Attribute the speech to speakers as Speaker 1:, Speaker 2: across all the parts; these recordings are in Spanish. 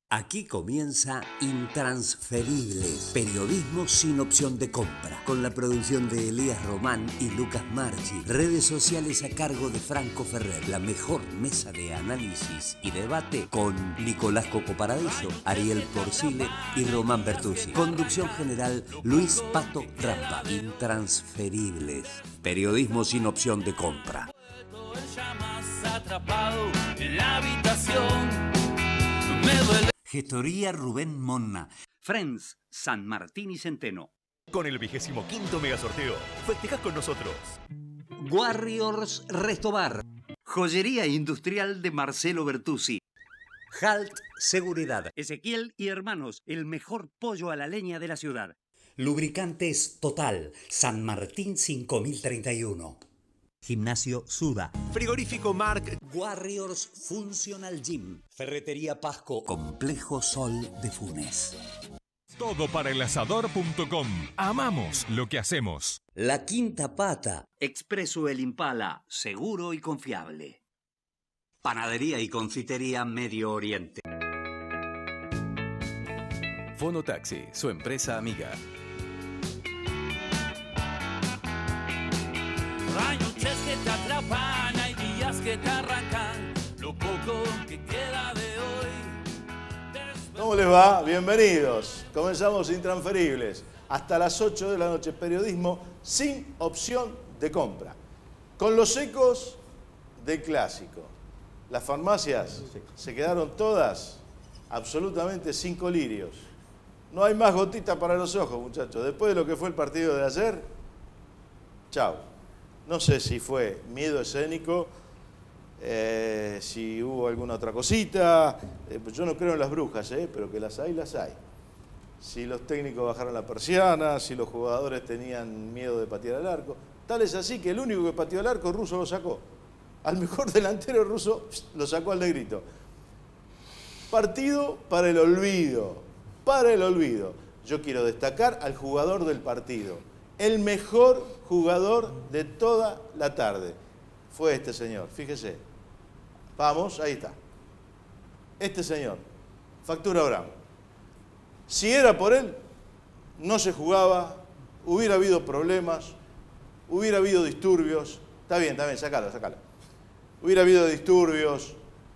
Speaker 1: Aquí comienza Intransferibles, periodismo sin opción de compra, con la producción de Elías Román y Lucas Marchi, redes sociales a cargo de Franco Ferrer, la mejor mesa de análisis y debate con Nicolás Coco Paradiso, Ariel Porcile y Román Bertuzzi. Conducción general Luis Pato Trampa. Intransferibles, periodismo sin opción de compra. Gestoría Rubén Monna. Friends, San Martín y Centeno.
Speaker 2: Con el 25º mega sorteo, festejás con nosotros.
Speaker 1: Warriors Restobar. Joyería industrial de Marcelo Bertuzzi. Halt Seguridad. Ezequiel y Hermanos, el mejor pollo a la leña de la ciudad. Lubricantes Total, San Martín 5031. Gimnasio Suda.
Speaker 2: Frigorífico Marc.
Speaker 1: Warriors Functional Gym. Ferretería Pasco. Complejo Sol de Funes.
Speaker 3: Todo para el asador.com. Amamos lo que hacemos.
Speaker 1: La Quinta Pata. Expreso El Impala. Seguro y confiable. Panadería y confitería Medio Oriente.
Speaker 4: Fonotaxi, su empresa amiga.
Speaker 5: Hay noches que te atrapan, hay días que te arrancan lo poco que queda de hoy.
Speaker 6: ¿Cómo les va? Bienvenidos. Comenzamos Intransferibles. Hasta las 8 de la noche, periodismo sin opción de compra. Con los ecos del clásico. Las farmacias se quedaron todas absolutamente sin colirios. No hay más gotita para los ojos, muchachos. Después de lo que fue el partido de ayer, chao. No sé si fue miedo escénico, si hubo alguna otra cosita. Pues yo no creo en las brujas, pero que las hay, las hay. Si los técnicos bajaron la persiana, si los jugadores tenían miedo de patear al arco. Tal es así que el único que pateó al arco, Russo lo sacó. Al mejor delantero Russo lo sacó al negrito. Partido para el olvido, para el olvido. Yo quiero destacar al jugador del partido. El mejor jugador de toda la tarde fue este señor, fíjese. Vamos, ahí está. Este señor, Factura Brown. Si era por él, no se jugaba, hubiera habido problemas, hubiera habido disturbios. Está bien, sacalo. Hubiera habido disturbios.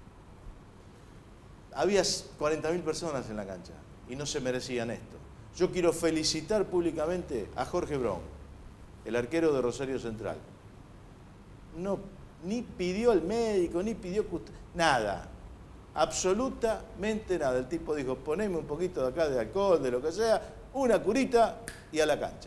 Speaker 6: Había 40.000 personas en la cancha y no se merecían esto. Yo quiero felicitar públicamente a Jorge Brown, el arquero de Rosario Central. No, ni pidió al médico, ni pidió nada. Absolutamente nada. El tipo dijo, poneme un poquito de acá de alcohol, de lo que sea, una curita y a la cancha.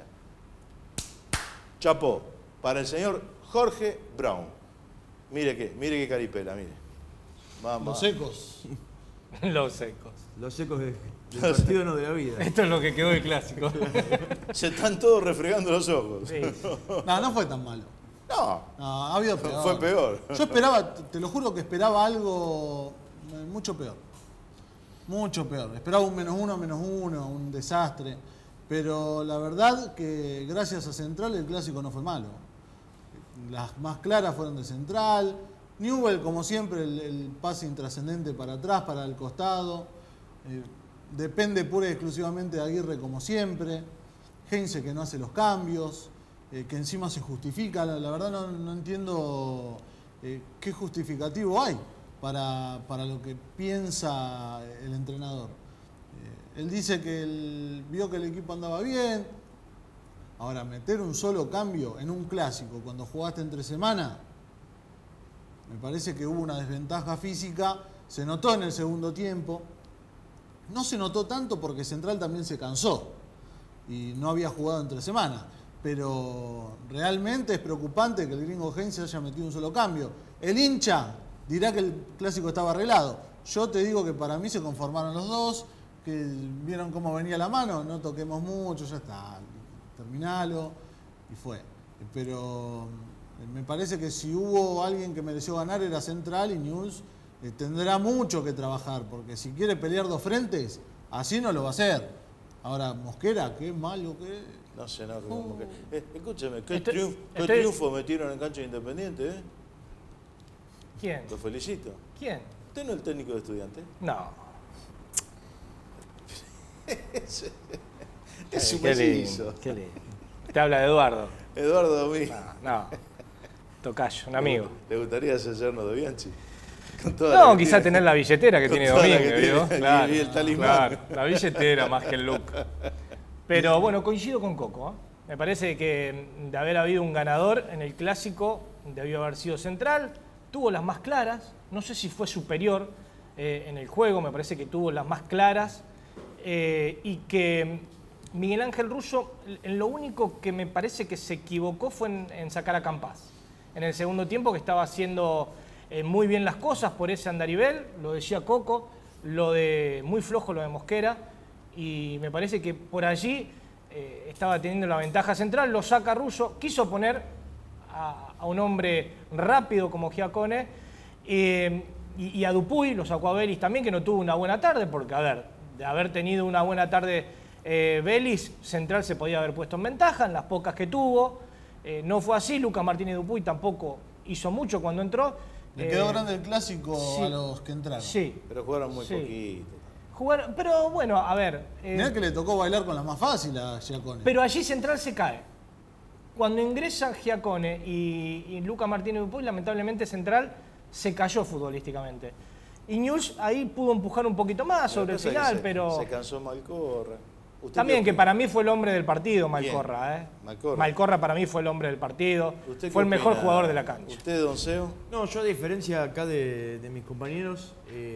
Speaker 6: Chapó para el señor Jorge Brown. Mire qué caripela, mire. Vamos.
Speaker 7: Los secos.
Speaker 5: Los secos.
Speaker 7: Los secos del partido, no de la vida.
Speaker 5: Esto es lo que quedó del clásico.
Speaker 6: Se están todos refregando los ojos.
Speaker 5: Sí.
Speaker 7: No fue tan malo.
Speaker 6: No,
Speaker 7: ha habido peor.
Speaker 6: fue peor.
Speaker 7: Yo esperaba, te lo juro que esperaba algo mucho peor. Mucho peor. Esperaba un -1, un desastre. Pero la verdad que gracias a Central el clásico no fue malo. Las más claras fueron de Central. Newell, como siempre, el pase intrascendente para atrás, para el costado. Depende pura y exclusivamente de Aguirre, como siempre. Heinze, que no hace los cambios, que encima se justifica. La verdad no entiendo qué justificativo hay para lo que piensa el entrenador. Él dice que vio que el equipo andaba bien. Ahora, meter un solo cambio en un clásico cuando jugaste entre semana, me parece que hubo una desventaja física. Se notó en el segundo tiempo. No se notó tanto porque Central también se cansó y no había jugado entre semana. Pero realmente es preocupante que el gringo Heinze haya metido un solo cambio. El hincha dirá que el clásico estaba arreglado. Yo te digo que para mí se conformaron los dos, que vieron cómo venía la mano, no toquemos mucho, ya está, terminalo, y fue. Pero me parece que si hubo alguien que mereció ganar era Central, y Newell's tendrá mucho que trabajar, porque si quiere pelear dos frentes, así no lo va a hacer. Ahora, Mosquera, qué malo que es.
Speaker 6: No sé, escúcheme, qué triunfo metieron en cancha de Independiente, ¿eh?
Speaker 5: ¿Quién?
Speaker 6: Lo felicito.
Speaker 5: ¿Quién?
Speaker 6: ¿Usted no es el técnico de Estudiantes?
Speaker 5: No.
Speaker 6: Es un
Speaker 8: Qué
Speaker 6: mellizo.
Speaker 8: lindo, qué lindo. Te habla Eduardo.
Speaker 6: Eduardo Domínguez.
Speaker 8: No, tocayo, un amigo.
Speaker 6: ¿Le gustaría ser yerno de Bianchi? Con toda
Speaker 8: No,
Speaker 6: la que
Speaker 8: quizá
Speaker 6: tiene.
Speaker 8: tener la billetera que
Speaker 6: Con
Speaker 8: tiene
Speaker 6: toda la
Speaker 8: Domínguez,
Speaker 6: que
Speaker 8: ¿vio?
Speaker 6: tiene,
Speaker 8: Claro,
Speaker 6: y el talismán.
Speaker 8: claro, la billetera más que el look. Pero bueno, coincido con Coco. Me parece que de haber habido un ganador en el Clásico, debió haber sido Central. Tuvo las más claras. No sé si fue superior en el juego, me parece que tuvo las más claras. Y que Miguel Ángel Russo, en lo único que me parece que se equivocó fue en sacar a Campás. En el segundo tiempo, que estaba haciendo muy bien las cosas por ese andarivel, lo decía Coco, muy flojo lo de Mosquera, y me parece que por allí estaba teniendo la ventaja Central, lo saca Russo, quiso poner a un hombre rápido como Giacone, y a Dupuy, lo sacó a Vélez también, que no tuvo una buena tarde, porque a ver, de haber tenido una buena tarde Vélez, Central se podía haber puesto en ventaja en las pocas que tuvo. No fue así, Lucas Martínez Dupuy tampoco hizo mucho cuando entró.
Speaker 7: Le quedó grande el Clásico
Speaker 8: sí,
Speaker 7: a los que entraron.
Speaker 8: Sí.
Speaker 6: Pero jugaron muy
Speaker 8: Sí.
Speaker 6: poquito.
Speaker 8: Pero bueno, a ver.
Speaker 7: Mirá que le tocó bailar con la más fácil a Giacone.
Speaker 8: Pero allí Central se cae. Cuando ingresa Giacone y Lucas Martínez Dupuy, lamentablemente Central se cayó futbolísticamente. Y Newell's ahí pudo empujar un poquito más sobre el final, pero...
Speaker 6: Se cansó Malcorra.
Speaker 8: También, que para mí fue el hombre del partido, Malcorra. Malcorra para mí fue el hombre del partido. Fue el mejor jugador de la cancha.
Speaker 6: ¿Usted, Don Seo?
Speaker 9: No, yo a diferencia acá de mis compañeros,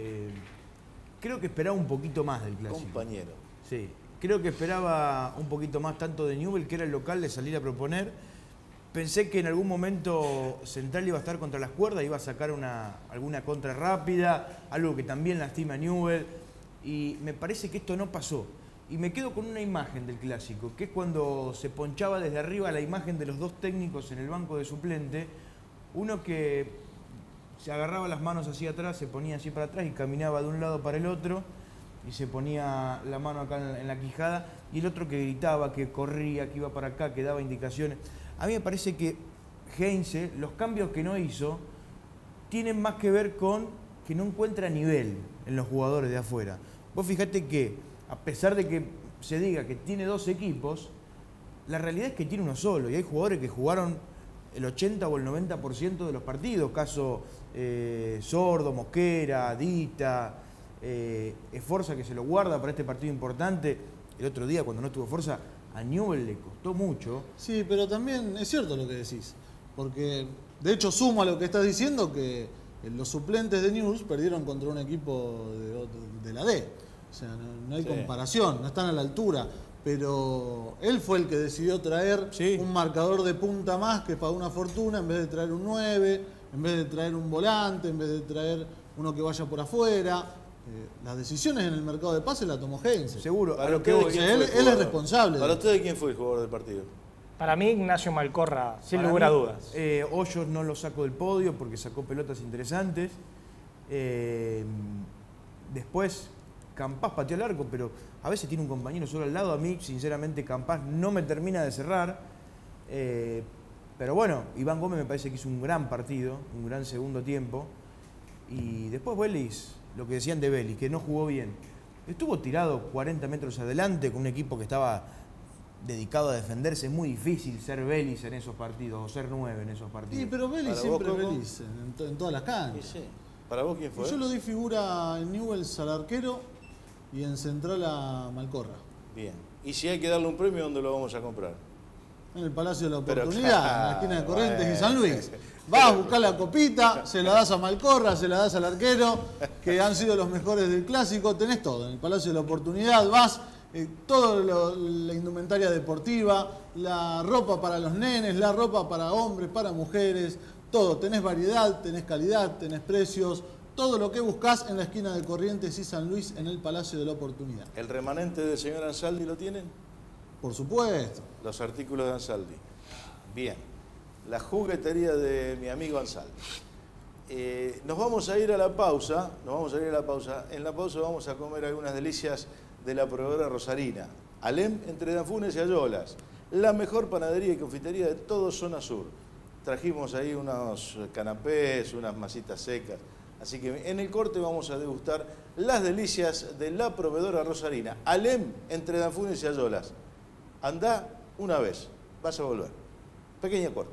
Speaker 9: creo que esperaba un poquito más del Clásico.
Speaker 6: Compañero.
Speaker 9: Sí, creo que esperaba un poquito más tanto de Newell's, que era el local, de salir a proponer. Pensé que en algún momento Central iba a estar contra las cuerdas, iba a sacar alguna contra rápida, algo que también lastima a Newell's, y me parece que esto no pasó. Y me quedo con una imagen del Clásico, que es cuando se ponchaba desde arriba la imagen de los dos técnicos en el banco de suplente, uno que se agarraba las manos hacia atrás, se ponía así para atrás y caminaba de un lado para el otro, y se ponía la mano acá en la quijada, y el otro que gritaba, que corría, que iba para acá, que daba indicaciones. A mí me parece que Heinze, los cambios que no hizo, tienen más que ver con que no encuentra nivel en los jugadores de afuera. Vos fijate que, a pesar de que se diga que tiene dos equipos, la realidad es que tiene uno solo, y hay jugadores que jugaron el 80 o el 90% de los partidos, caso Sordo, Mosquera, Dita, Esforza, que se lo guarda para este partido importante. El otro día, cuando no estuvo Esforza, a Newell's le costó mucho.
Speaker 7: Sí, pero también es cierto lo que decís, porque de hecho sumo a lo que estás diciendo que los suplentes de Newell's perdieron contra un equipo de la D. O sea, no hay comparación, no están a la altura. Pero él fue el que decidió traer un marcador de punta más que pagó una fortuna, en vez de traer un 9, en vez de traer un volante, en vez de traer uno que vaya por afuera. Las decisiones en el mercado de pases las tomó Heinze.
Speaker 9: Seguro.
Speaker 6: Para ustedes,
Speaker 7: él es responsable.
Speaker 6: ¿Para ustedes quién fue el jugador del partido?
Speaker 8: Para mí, Ignacio Malcorra, sin lugar a dudas.
Speaker 9: Hoyos no lo saco del podio porque sacó pelotas interesantes. Después, Campás pateó el arco, pero a veces tiene un compañero solo al lado. A mí, sinceramente, Campás no me termina de cerrar. Pero bueno, Iván Gómez me parece que hizo un gran partido, un gran segundo tiempo. Y después Vélez, lo que decían de Vélez, que no jugó bien. Estuvo tirado 40 metros adelante con un equipo que estaba dedicado a defenderse. Es muy difícil ser Vélez en esos partidos, o ser 9 en esos partidos.
Speaker 7: Sí, pero Vélez
Speaker 6: ¿Para
Speaker 7: siempre
Speaker 6: vos, Coco?
Speaker 7: Vélez, en todas las canchas.
Speaker 6: Sí. ¿Para vos quién fue?
Speaker 7: Yo lo di figura en Newell's al arquero y en Central a Malcorra.
Speaker 6: Bien. ¿Y si hay que darle un premio, dónde lo vamos a comprar?
Speaker 7: En el Palacio de la
Speaker 6: Pero
Speaker 7: Oportunidad, en la esquina de Corrientes
Speaker 6: bueno.
Speaker 7: y San Luis. Vas a buscar la copita, se la das a Malcorra, se la das al arquero, que han sido los mejores del Clásico. Tenés todo en el Palacio de la Oportunidad. Vas, toda la indumentaria deportiva, la ropa para los nenes, la ropa para hombres, para mujeres, todo. Tenés variedad, tenés calidad, tenés precios. Todo lo que buscás en la esquina de Corrientes y San Luis en el Palacio de la Oportunidad.
Speaker 6: ¿El remanente del señor Ansaldi lo tienen?
Speaker 7: Por supuesto.
Speaker 6: Los artículos de Ansaldi. Bien. La juguetería de mi amigo Ansaldi. Nos vamos a ir a la pausa. En la pausa vamos a comer algunas delicias de la proveedora rosarina. Alem, entre Danfunes y Ayolas. La mejor panadería y confitería de todo zona sur. Trajimos ahí unos canapés, unas masitas secas. Así que en el corte vamos a degustar las delicias de la proveedora rosarina. Alem, entre Danfunes y Ayolas. Andá una vez, vas a volver. Pequeño corte.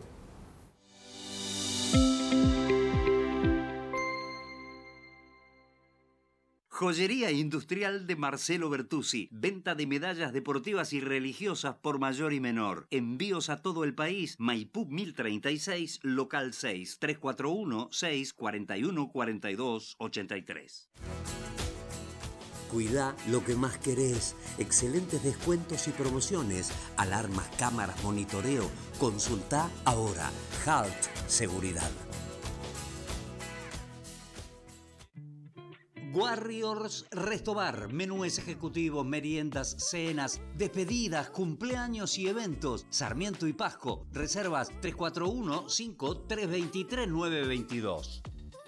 Speaker 1: Joyería industrial de Marcelo Bertuzzi. Venta de medallas deportivas y religiosas por mayor y menor. Envíos a todo el país. Maipú 1036, local 6, 341-641-4283. Cuidá lo que más querés. Excelentes descuentos y promociones. Alarmas, cámaras, monitoreo. Consultá ahora. HALT Seguridad. Warriors Resto Bar, menúes ejecutivos, meriendas, cenas, despedidas, cumpleaños y eventos. Sarmiento y Pasco, reservas 341-5323-922.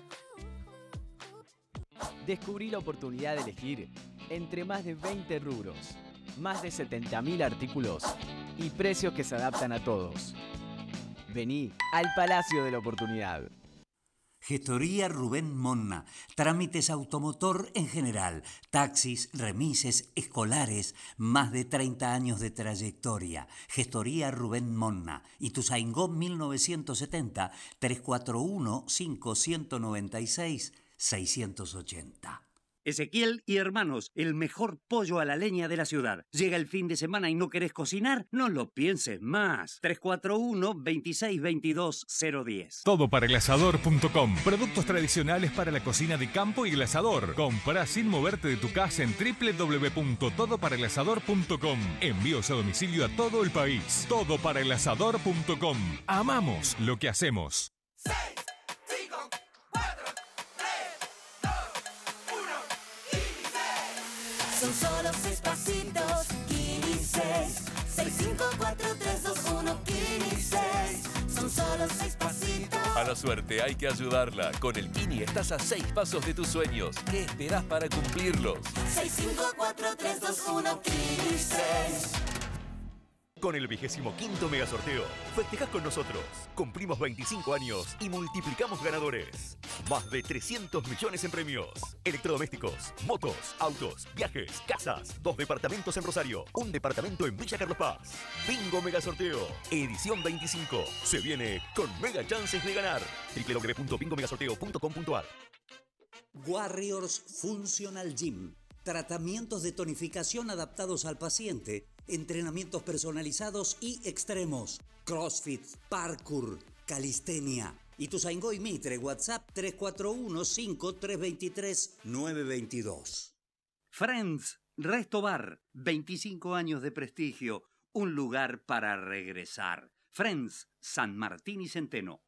Speaker 10: Descubrí la oportunidad de elegir entre más de 20 rubros, más de 70.000 artículos y precios que se adaptan a todos. Vení al Palacio de la Oportunidad.
Speaker 1: Gestoría Rubén Monna. Trámites automotor en general. Taxis, remises, escolares. Más de 30 años de trayectoria. Gestoría Rubén Monna. Ituzaingó 1970 341-5196-680. Ezequiel y Hermanos, el mejor pollo a la leña de la ciudad. Llega el fin de semana y no querés cocinar, no lo pienses más. 341-2622-010.
Speaker 3: Todoparaelasador.com. Productos tradicionales para la cocina de campo y el asador. Comprá sin moverte de tu casa en www.todoparaelasador.com. Envíos a domicilio a todo el país. Todoparaelasador.com. Amamos lo que hacemos.
Speaker 11: Son solo 6 pasitos, Kini 6. 6, 5, 4, 3, 2, 1, Kini 6. Son solo 6 pasitos.
Speaker 2: A la suerte hay que ayudarla. Con el Kini estás a 6 pasos de tus sueños. ¿Qué esperás para cumplirlos?
Speaker 11: 6, 5, 4, 3, 2, 1, Kini 6.
Speaker 2: Con el 25º mega sorteo, festejás con nosotros. Cumplimos 25 años y multiplicamos ganadores. Más de 300 millones en premios. Electrodomésticos, motos, autos, viajes, casas. 2 departamentos en Rosario, 1 departamento en Villa Carlos Paz. Bingo mega sorteo, edición 25. Se viene con mega chances de ganar. www.bingomegasorteo.com.ar.
Speaker 1: Warriors Functional Gym. Tratamientos de tonificación adaptados al paciente, entrenamientos personalizados y extremos, crossfit, parkour, calistenia. Ituzaingó y Mitre, WhatsApp 341-5323-922. Friends Resto Bar, 25 años de prestigio, un lugar para regresar. Friends, San Martín y Centeno.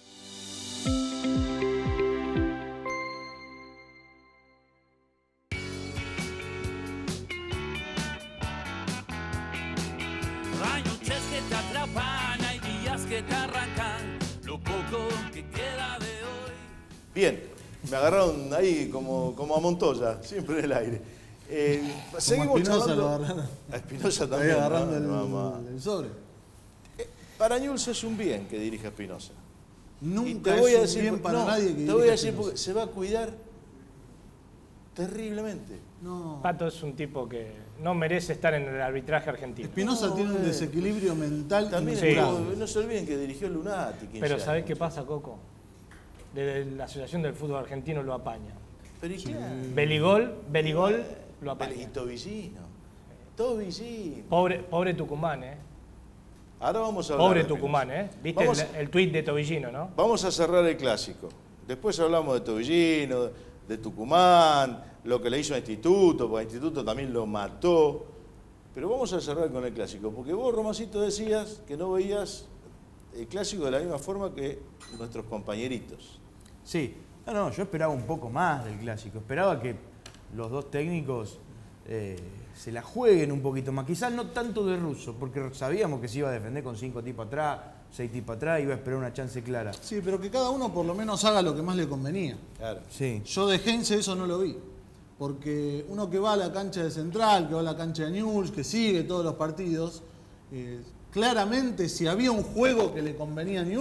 Speaker 5: Noches que te atrapan, hay días que te arrancan lo poco que queda de hoy.
Speaker 6: Bien, me agarraron ahí como a Montoya, siempre en el aire. Seguimos charlando. A Espinosa también.
Speaker 7: Ahí agarrando el sobre.
Speaker 6: Para Newell's es un bien que dirija Espinosa.
Speaker 7: Nunca es un bien para nadie que dirija.
Speaker 6: Te voy a decir porque se va a cuidar terriblemente.
Speaker 7: No.
Speaker 8: Pato es un tipo que no merece estar en el arbitraje argentino.
Speaker 7: Espinosa tiene un desequilibrio mental
Speaker 6: también
Speaker 7: incurable.
Speaker 6: no se olviden que dirigió el Lunati.
Speaker 8: Pero ¿sabés qué pasa, Coco? Desde la Asociación del Fútbol Argentino lo apaña.
Speaker 6: ¿Pero y qué?
Speaker 8: Beligol lo apaña.
Speaker 6: Y Tobillino. Tobillino.
Speaker 8: Pobre Tucumán,
Speaker 6: Ahora vamos a hablar.
Speaker 8: Pobre Tucumán, ¿Viste el tuit de Tobillino, no?
Speaker 6: Vamos a cerrar el clásico. Después hablamos de Tobillino, de Tucumán, lo que le hizo a Instituto, porque a Instituto también lo mató. Pero vamos a cerrar con el clásico, porque vos, Romancito, decías que no veías el clásico de la misma forma que nuestros compañeritos.
Speaker 9: Sí, no, yo esperaba un poco más del clásico. Esperaba que los dos técnicos se la jueguen un poquito más. Quizás no tanto de Russo, porque sabíamos que se iba a defender con 5 tipos atrás, 6 tipos atrás, iba a esperar una chance clara.
Speaker 7: Sí, pero que cada uno por lo menos haga lo que más le convenía.
Speaker 6: Claro.
Speaker 9: Sí.
Speaker 7: Yo de Heinze eso no lo vi. Porque uno que va a la cancha de Central, que va a la cancha de Newell's, que sigue todos los partidos, claramente si había un juego que le convenía a Newell's,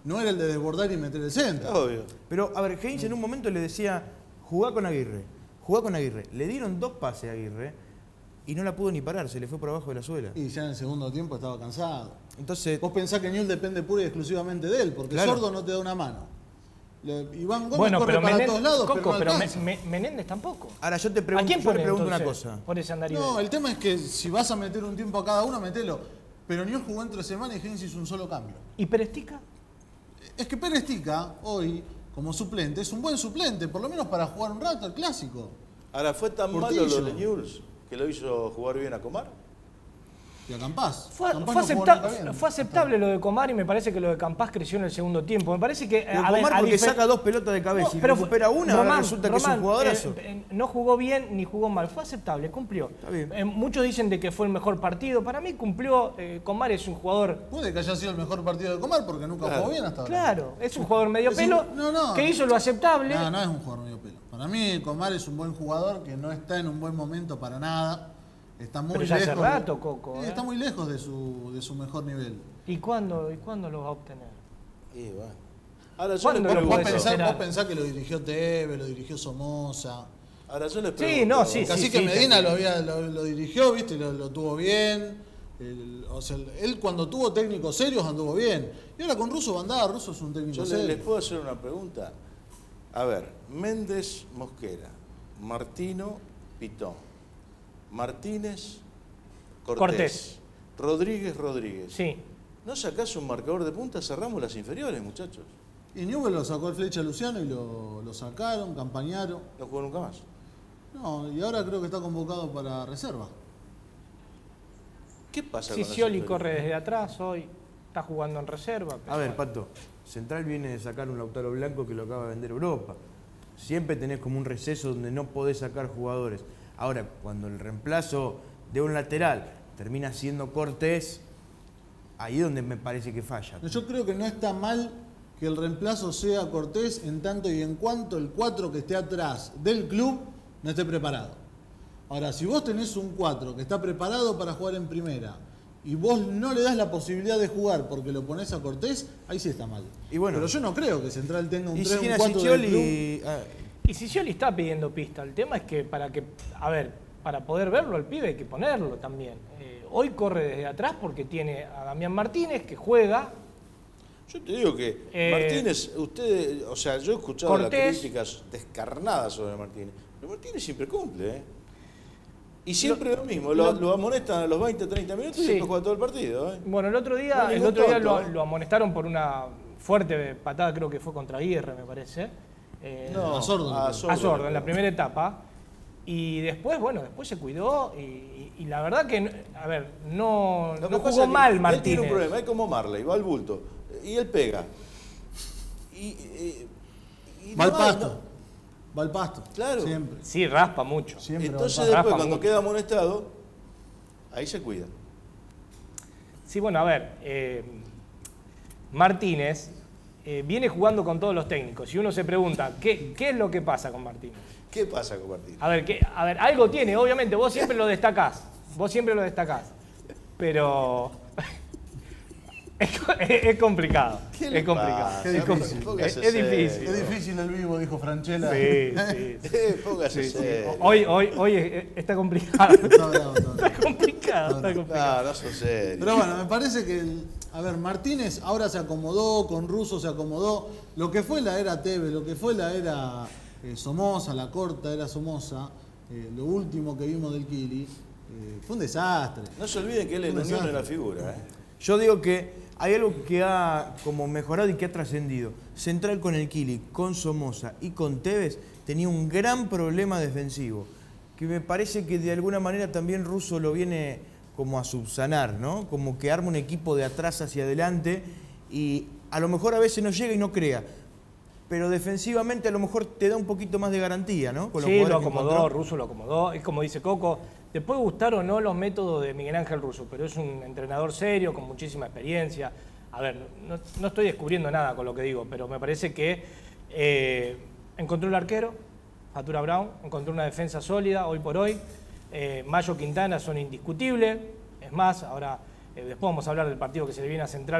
Speaker 7: no era el de desbordar y meter el centro.
Speaker 6: Obvio.
Speaker 9: Pero, a ver, Heinz en un momento le decía, jugá con Aguirre, jugá con Aguirre. Le dieron 2 pases a Aguirre y no la pudo ni parar, se le fue por abajo de la suela.
Speaker 7: Y ya en el segundo tiempo estaba cansado.
Speaker 9: Entonces,
Speaker 7: Vos pensás que Newell depende pura y exclusivamente de él, porque
Speaker 9: Claro.
Speaker 7: Sordo no te da una mano. Iván Gómez
Speaker 8: Bueno,
Speaker 7: corre
Speaker 8: pero
Speaker 7: para
Speaker 8: Menéndez,
Speaker 7: todos lados,
Speaker 8: Coco,
Speaker 7: pero no
Speaker 8: pero
Speaker 7: alcanza.
Speaker 8: Menéndez tampoco.
Speaker 9: ahora yo te
Speaker 8: ¿A
Speaker 9: pregunto,
Speaker 8: quién
Speaker 9: yo le
Speaker 8: pone
Speaker 9: pregunto una
Speaker 8: entonces
Speaker 9: cosa.
Speaker 8: por ese andarivel?
Speaker 7: No, el tema es que si vas a meter un tiempo a cada uno, metelo. Pero Newell jugó entre semana y Heinz hizo un solo cambio.
Speaker 8: ¿Y Perestica?
Speaker 7: Es que Pérez Tica, hoy, como suplente, es un buen suplente, por lo menos para jugar un rato el clásico.
Speaker 6: Ahora, ¿fue tan
Speaker 7: Portillo.
Speaker 6: malo lo de Newell's que lo hizo jugar bien a Comar?
Speaker 7: Y a Campás.
Speaker 8: Fue,
Speaker 7: Campás
Speaker 8: fue
Speaker 7: no jugó
Speaker 8: acepta-
Speaker 7: nunca bien.
Speaker 8: fue aceptable lo de Comar y me parece que lo de Campás creció en el segundo tiempo. Me parece que.
Speaker 9: Pero Comar porque saca 2 pelotas de cabeza y recupera una, ahora resulta que es un jugadorazo.
Speaker 8: No jugó bien ni jugó mal, fue aceptable, cumplió.
Speaker 9: Está bien.
Speaker 8: Muchos dicen de que fue el mejor partido. Para mí cumplió. Comar es un jugador.
Speaker 7: Puede que haya sido el mejor partido de Comar porque nunca jugó bien hasta ahora.
Speaker 8: Claro, es un jugador medio
Speaker 7: Es un-
Speaker 8: pelo
Speaker 7: no,
Speaker 8: que hizo lo aceptable.
Speaker 7: No, no es un jugador medio pelo. Para mí, Comar es un buen jugador que no está en un buen momento para nada. Está muy
Speaker 8: Pero ya
Speaker 7: lejos.
Speaker 8: hace rato, Coco.
Speaker 7: Está muy lejos de su mejor nivel.
Speaker 8: ¿Y cuándo lo va a obtener?
Speaker 6: Y bueno. Ahora yo
Speaker 8: ¿Cuándo
Speaker 6: les
Speaker 8: lo
Speaker 7: Vos
Speaker 8: puede
Speaker 6: pregunto.
Speaker 8: ser?
Speaker 7: vos pensás que lo dirigió Tevez, lo dirigió Somoza.
Speaker 6: Ahora yo les
Speaker 8: Sí,
Speaker 6: pregunto.
Speaker 8: no, sí,
Speaker 7: Cacique
Speaker 8: sí,
Speaker 7: Medina
Speaker 8: te-
Speaker 7: lo dirigió, ¿viste? Lo tuvo bien. O sea, él cuando tuvo técnicos serios anduvo bien. Y ahora con Russo Bandada, Russo es un técnico
Speaker 6: Yo
Speaker 7: serio.
Speaker 6: les puedo hacer una pregunta. A ver, Méndez Mosquera, Martino Pitón, Martínez Cortés, Rodríguez.
Speaker 8: Sí.
Speaker 6: ¿No sacás un marcador de punta? Cerramos las inferiores, muchachos.
Speaker 7: Y Newell lo sacó el Flecha Luciano y lo sacaron, campañaron.
Speaker 6: No jugó nunca más.
Speaker 7: No, y ahora creo que está convocado para reserva.
Speaker 6: ¿Qué pasa con las
Speaker 8: Scioli
Speaker 6: inferiores?
Speaker 8: corre desde atrás hoy. Está jugando en reserva. pero
Speaker 9: A ver,
Speaker 8: bueno.
Speaker 9: Pato, Central viene de sacar un Lautaro Blanco que lo acaba de vender Europa. Siempre tenés como un receso donde no podés sacar jugadores. Ahora, cuando el reemplazo de un lateral termina siendo Cortés, ahí es donde me parece que falla.
Speaker 7: Yo creo que no está mal que el reemplazo sea Cortés en tanto y en cuanto el 4 que esté atrás del club no esté preparado. Ahora, si vos tenés un 4 que está preparado para jugar en primera y vos no le das la posibilidad de jugar porque lo ponés a Cortés, ahí sí está mal.
Speaker 9: Y bueno,
Speaker 7: pero yo no creo que Central tenga un
Speaker 9: y
Speaker 7: 3,
Speaker 9: si
Speaker 7: un
Speaker 9: tiene a
Speaker 7: 4 del club.
Speaker 9: Scioli,
Speaker 8: Y Scioli está pidiendo pista. El tema es que para poder verlo al pibe hay que ponerlo también. Hoy corre desde atrás porque tiene a Damián Martínez que juega.
Speaker 6: Yo te digo que Martínez, ustedes, o sea, yo he escuchado
Speaker 8: Cortés.
Speaker 6: las críticas descarnadas sobre Martínez. Pero Martínez siempre cumple, ¿eh? Y siempre lo mismo, lo amonestan a los 20, 30 minutos y
Speaker 8: Sí.
Speaker 6: después juega todo el partido, ¿eh?
Speaker 8: Bueno, el otro
Speaker 6: No
Speaker 8: día,
Speaker 6: es ningún tonto,
Speaker 8: lo amonestaron por una fuerte patada, creo que fue contra Aguirre, me parece.
Speaker 6: No,
Speaker 7: a Sordo.
Speaker 6: a
Speaker 8: A Sordo, en la primera etapa. Y después, después se cuidó y la verdad que, no
Speaker 6: Lo que pasa
Speaker 8: jugó
Speaker 6: es que
Speaker 8: mal
Speaker 6: él tiene
Speaker 8: Martínez.
Speaker 6: un problema, es como Marley, va al bulto y él pega. Y
Speaker 7: Va al
Speaker 6: no hay,
Speaker 7: pasto.
Speaker 6: no.
Speaker 7: Va al pasto.
Speaker 6: Claro.
Speaker 7: Siempre.
Speaker 8: Sí, raspa mucho.
Speaker 7: Siempre va al
Speaker 6: Entonces
Speaker 7: pasto.
Speaker 6: después
Speaker 8: Raspa
Speaker 6: cuando
Speaker 8: mucho.
Speaker 6: queda amonestado, ahí se cuida.
Speaker 8: Sí, bueno, Martínez viene jugando con todos los técnicos y uno se pregunta, ¿qué es lo que pasa con Martínez?
Speaker 6: ¿Qué pasa con Martínez?
Speaker 8: A ver, algo tiene, obviamente, vos siempre lo destacás, pero es complicado,
Speaker 6: ¿Qué le
Speaker 8: es complicado,
Speaker 6: pasa?
Speaker 7: Qué
Speaker 8: es, com-
Speaker 7: difícil.
Speaker 6: Póngase
Speaker 8: es difícil.
Speaker 6: serio.
Speaker 7: Qué difícil el vivo, dijo Franchella.
Speaker 8: Sí.
Speaker 6: Póngase serio.
Speaker 8: Hoy está complicado.
Speaker 7: Está bravo, está bravo.
Speaker 8: Está complicado.
Speaker 6: No, no sos serio.
Speaker 7: Pero bueno, me parece que, Martínez ahora se acomodó, con Russo se acomodó. Lo que fue la era Tevez, lo que fue la era Somoza, la corta era Somoza, lo último que vimos del Kili, fue un desastre.
Speaker 6: No se olviden que él en
Speaker 7: Un
Speaker 6: Unión es
Speaker 7: desastre.
Speaker 6: la figura, ¿eh?
Speaker 9: yo digo que hay algo que ha como mejorado y que ha trascendido. Central con el Kili, con Somoza y con Tevez tenía un gran problema defensivo, que me parece que de alguna manera también Russo lo viene como a subsanar, ¿no? Como que arma un equipo de atrás hacia adelante y a lo mejor a veces no llega y no crea, pero defensivamente a lo mejor te da un poquito más de garantía, ¿no? Con los
Speaker 8: Sí, lo
Speaker 9: jugadores que
Speaker 8: acomodó,
Speaker 9: encontró.
Speaker 8: Russo lo acomodó. Es como dice Coco, te puede gustar o no los métodos de Miguel Ángel Russo, pero es un entrenador serio, con muchísima experiencia. A ver, no estoy descubriendo nada con lo que digo, pero me parece que encontró el arquero, Fatura Brown, encontró una defensa sólida hoy por hoy. Mayo, Quintana son indiscutibles. Es más, ahora después vamos a hablar del partido que se le viene a Central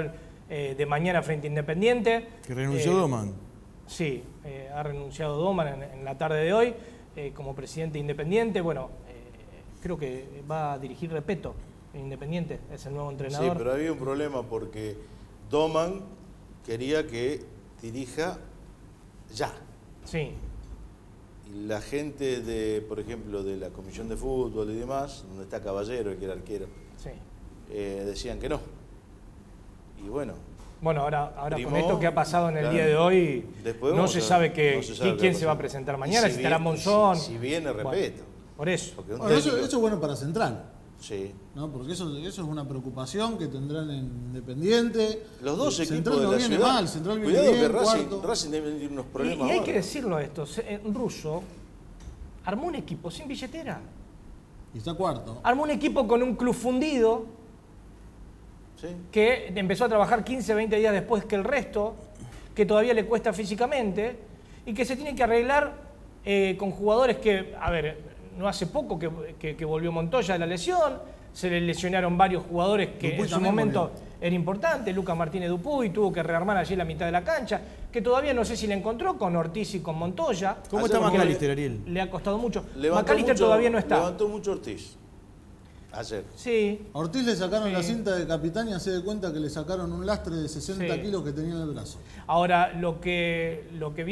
Speaker 8: de mañana frente a Independiente.
Speaker 9: Que renunció Doman.
Speaker 8: Sí, ha renunciado Doman en la tarde de hoy como presidente de Independiente. Bueno, creo que va a dirigir Repetto en Independiente, es el nuevo entrenador.
Speaker 6: Sí, pero había un problema porque Doman quería que dirija ya.
Speaker 8: Sí.
Speaker 6: Y la gente de, por ejemplo, de la Comisión de Fútbol y demás, donde está Caballero, el que era arquero,
Speaker 8: Sí.
Speaker 6: decían que no. Y bueno.
Speaker 8: Bueno, ahora
Speaker 6: primó,
Speaker 8: con esto que ha pasado en el
Speaker 6: claro,
Speaker 8: día de hoy,
Speaker 6: después
Speaker 8: no se sabe quién se va a
Speaker 6: pasar.
Speaker 8: presentar mañana,
Speaker 6: Y
Speaker 8: si estará
Speaker 6: viene-
Speaker 8: Monzón.
Speaker 6: Si viene,
Speaker 8: Bueno,
Speaker 6: Repetto.
Speaker 8: por eso.
Speaker 6: Porque un
Speaker 7: Bueno, eso
Speaker 6: técnico-
Speaker 7: es bueno para Central,
Speaker 6: Sí.
Speaker 7: ¿no? Porque eso es una preocupación que tendrán en Independiente.
Speaker 6: Los dos equipos
Speaker 7: Central
Speaker 6: de
Speaker 7: no
Speaker 6: la
Speaker 7: viene
Speaker 6: ciudad.
Speaker 7: mal, Central viene
Speaker 6: Cuidado
Speaker 7: bien,
Speaker 6: que
Speaker 7: cuarto.
Speaker 6: Racing debe tener unos problemas
Speaker 8: Y hay
Speaker 6: ahora.
Speaker 8: que decirlo esto, Russo armó un equipo sin billetera.
Speaker 7: Y está cuarto.
Speaker 8: Armó un equipo con un club fundido
Speaker 6: Sí.
Speaker 8: que empezó a trabajar 15, 20 días después que el resto, que todavía le cuesta físicamente y que se tiene que arreglar con jugadores que, a ver, no hace poco que volvió Montoya de la lesión, se le lesionaron varios jugadores que
Speaker 7: Dupuy
Speaker 8: en su
Speaker 7: también
Speaker 8: momento
Speaker 7: volvió.
Speaker 8: era importante, Lucas Martínez Dupuy tuvo que rearmar allí la mitad de la cancha, que todavía no sé si le encontró con Ortiz y con Montoya.
Speaker 9: ¿Cómo
Speaker 6: Ayer
Speaker 9: está
Speaker 6: porque
Speaker 9: McAllister, Ariel?
Speaker 8: Le ha costado mucho.
Speaker 6: Levantó
Speaker 8: McAllister
Speaker 6: mucho-
Speaker 8: todavía no está.
Speaker 6: Levantó mucho Ortiz. Ayer.
Speaker 8: Sí,
Speaker 7: A Ortiz le sacaron
Speaker 8: Sí.
Speaker 7: la cinta de capitán y hace de cuenta que le sacaron un lastre de 60
Speaker 8: Sí.
Speaker 7: kilos que tenía en el brazo.
Speaker 8: ahora lo que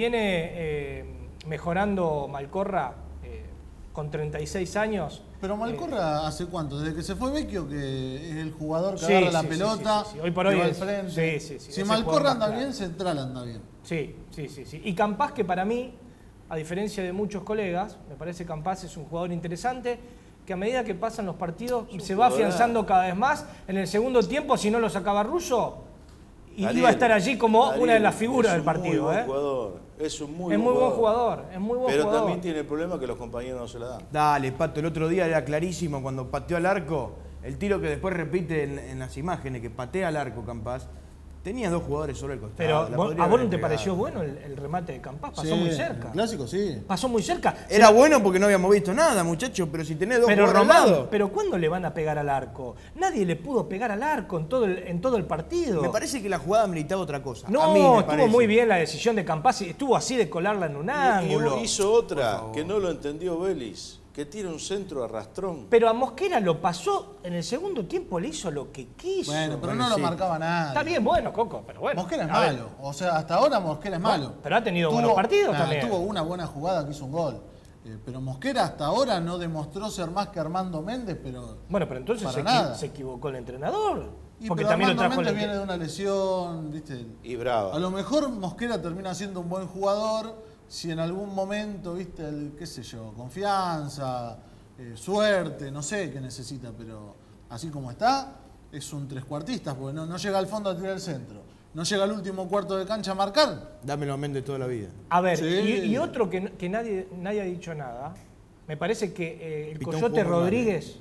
Speaker 8: viene mejorando Malcorra con 36 años.
Speaker 7: Pero Malcorra, ¿hace cuánto? Desde que se fue Vecchio, que es el jugador que
Speaker 8: Sí,
Speaker 7: agarra la
Speaker 8: sí, sí,
Speaker 7: pelota,
Speaker 8: sí, sí. Hoy por
Speaker 7: que
Speaker 8: hoy
Speaker 7: va al
Speaker 8: es-
Speaker 7: frente.
Speaker 8: sí, sí, sí,
Speaker 7: Si
Speaker 8: ese
Speaker 7: Malcorra
Speaker 8: jugador
Speaker 7: anda
Speaker 8: más
Speaker 7: bien,
Speaker 8: claro.
Speaker 7: Central anda bien.
Speaker 8: Sí. Y Campás, que para mí, a diferencia de muchos colegas, me parece que Campás es un jugador interesante, que a medida que pasan los partidos se va
Speaker 6: jugadorazo.
Speaker 8: afianzando cada vez más. En el segundo tiempo, si no lo sacaba Russo, y
Speaker 6: Ariel,
Speaker 8: iba a estar allí como
Speaker 6: Ariel,
Speaker 8: una de las figuras del
Speaker 6: Es
Speaker 8: partido.
Speaker 6: un muy buen jugador. Es un muy
Speaker 8: Es muy buen jugador, es muy buen
Speaker 6: Pero
Speaker 8: jugador.
Speaker 6: también tiene el problema que los compañeros no se la dan.
Speaker 9: Dale, Pato, el otro día era clarísimo cuando pateó al arco. El tiro que después repite en las imágenes, que patea al arco Campás. Tenía dos jugadores sobre el costado.
Speaker 8: Pero
Speaker 9: la
Speaker 8: ¿a
Speaker 9: podría
Speaker 8: vos
Speaker 9: haber
Speaker 8: no te
Speaker 9: entregado.
Speaker 8: pareció bueno el remate de Campás? Pasó
Speaker 7: Sí,
Speaker 8: muy
Speaker 7: en
Speaker 8: cerca.
Speaker 7: el clásico, sí.
Speaker 8: Pasó muy cerca.
Speaker 9: Era bueno porque no habíamos visto nada, muchachos, pero si tenés dos
Speaker 8: Pero
Speaker 9: jugadores al
Speaker 8: Román,
Speaker 9: lado.
Speaker 8: ¿pero cuándo le van a pegar al arco? Nadie le pudo pegar al arco en todo el partido.
Speaker 9: Me parece que la jugada meritaba otra cosa.
Speaker 8: No,
Speaker 9: a mí me
Speaker 8: estuvo
Speaker 9: parece.
Speaker 8: muy bien la decisión de Campás, estuvo así de colarla en un ángulo.
Speaker 6: Y hizo otra que no lo entendió Vélez, que tira un centro arrastrón.
Speaker 8: Pero a Mosquera lo pasó en el segundo tiempo, le hizo lo que quiso.
Speaker 7: Bueno, pero
Speaker 9: Bueno,
Speaker 7: no lo
Speaker 9: sí.
Speaker 7: marcaba nadie.
Speaker 8: Está bien, bueno, Coco, pero bueno.
Speaker 7: Mosquera es
Speaker 8: A ver,
Speaker 7: malo. O sea, hasta ahora Mosquera es malo.
Speaker 8: pero ha tenido buenos partidos también.
Speaker 7: Tuvo una buena jugada que hizo un gol. Pero Mosquera hasta ahora no demostró ser más que Armando Méndez, pero.
Speaker 8: Bueno, pero entonces
Speaker 7: Para nada.
Speaker 8: se equivocó el entrenador.
Speaker 7: Y
Speaker 8: Porque
Speaker 7: pero
Speaker 8: también lo
Speaker 7: Armando
Speaker 8: trajo
Speaker 7: Méndez
Speaker 8: el-
Speaker 7: viene de una lesión, ¿viste?
Speaker 6: Y brava.
Speaker 7: A lo mejor Mosquera termina siendo un buen jugador si en algún momento, ¿viste? Qué sé yo, confianza, suerte, no sé qué necesita, pero así como está, es un trescuartista, porque no llega al fondo a tirar el centro. No llega al último cuarto de cancha a marcar.
Speaker 9: Dámelo a Méndez toda la vida.
Speaker 8: A ver,
Speaker 7: Sí.
Speaker 8: y otro que nadie ha dicho nada, me parece que el
Speaker 9: Pitón
Speaker 8: Coyote
Speaker 9: jugó muy mal,
Speaker 8: Rodríguez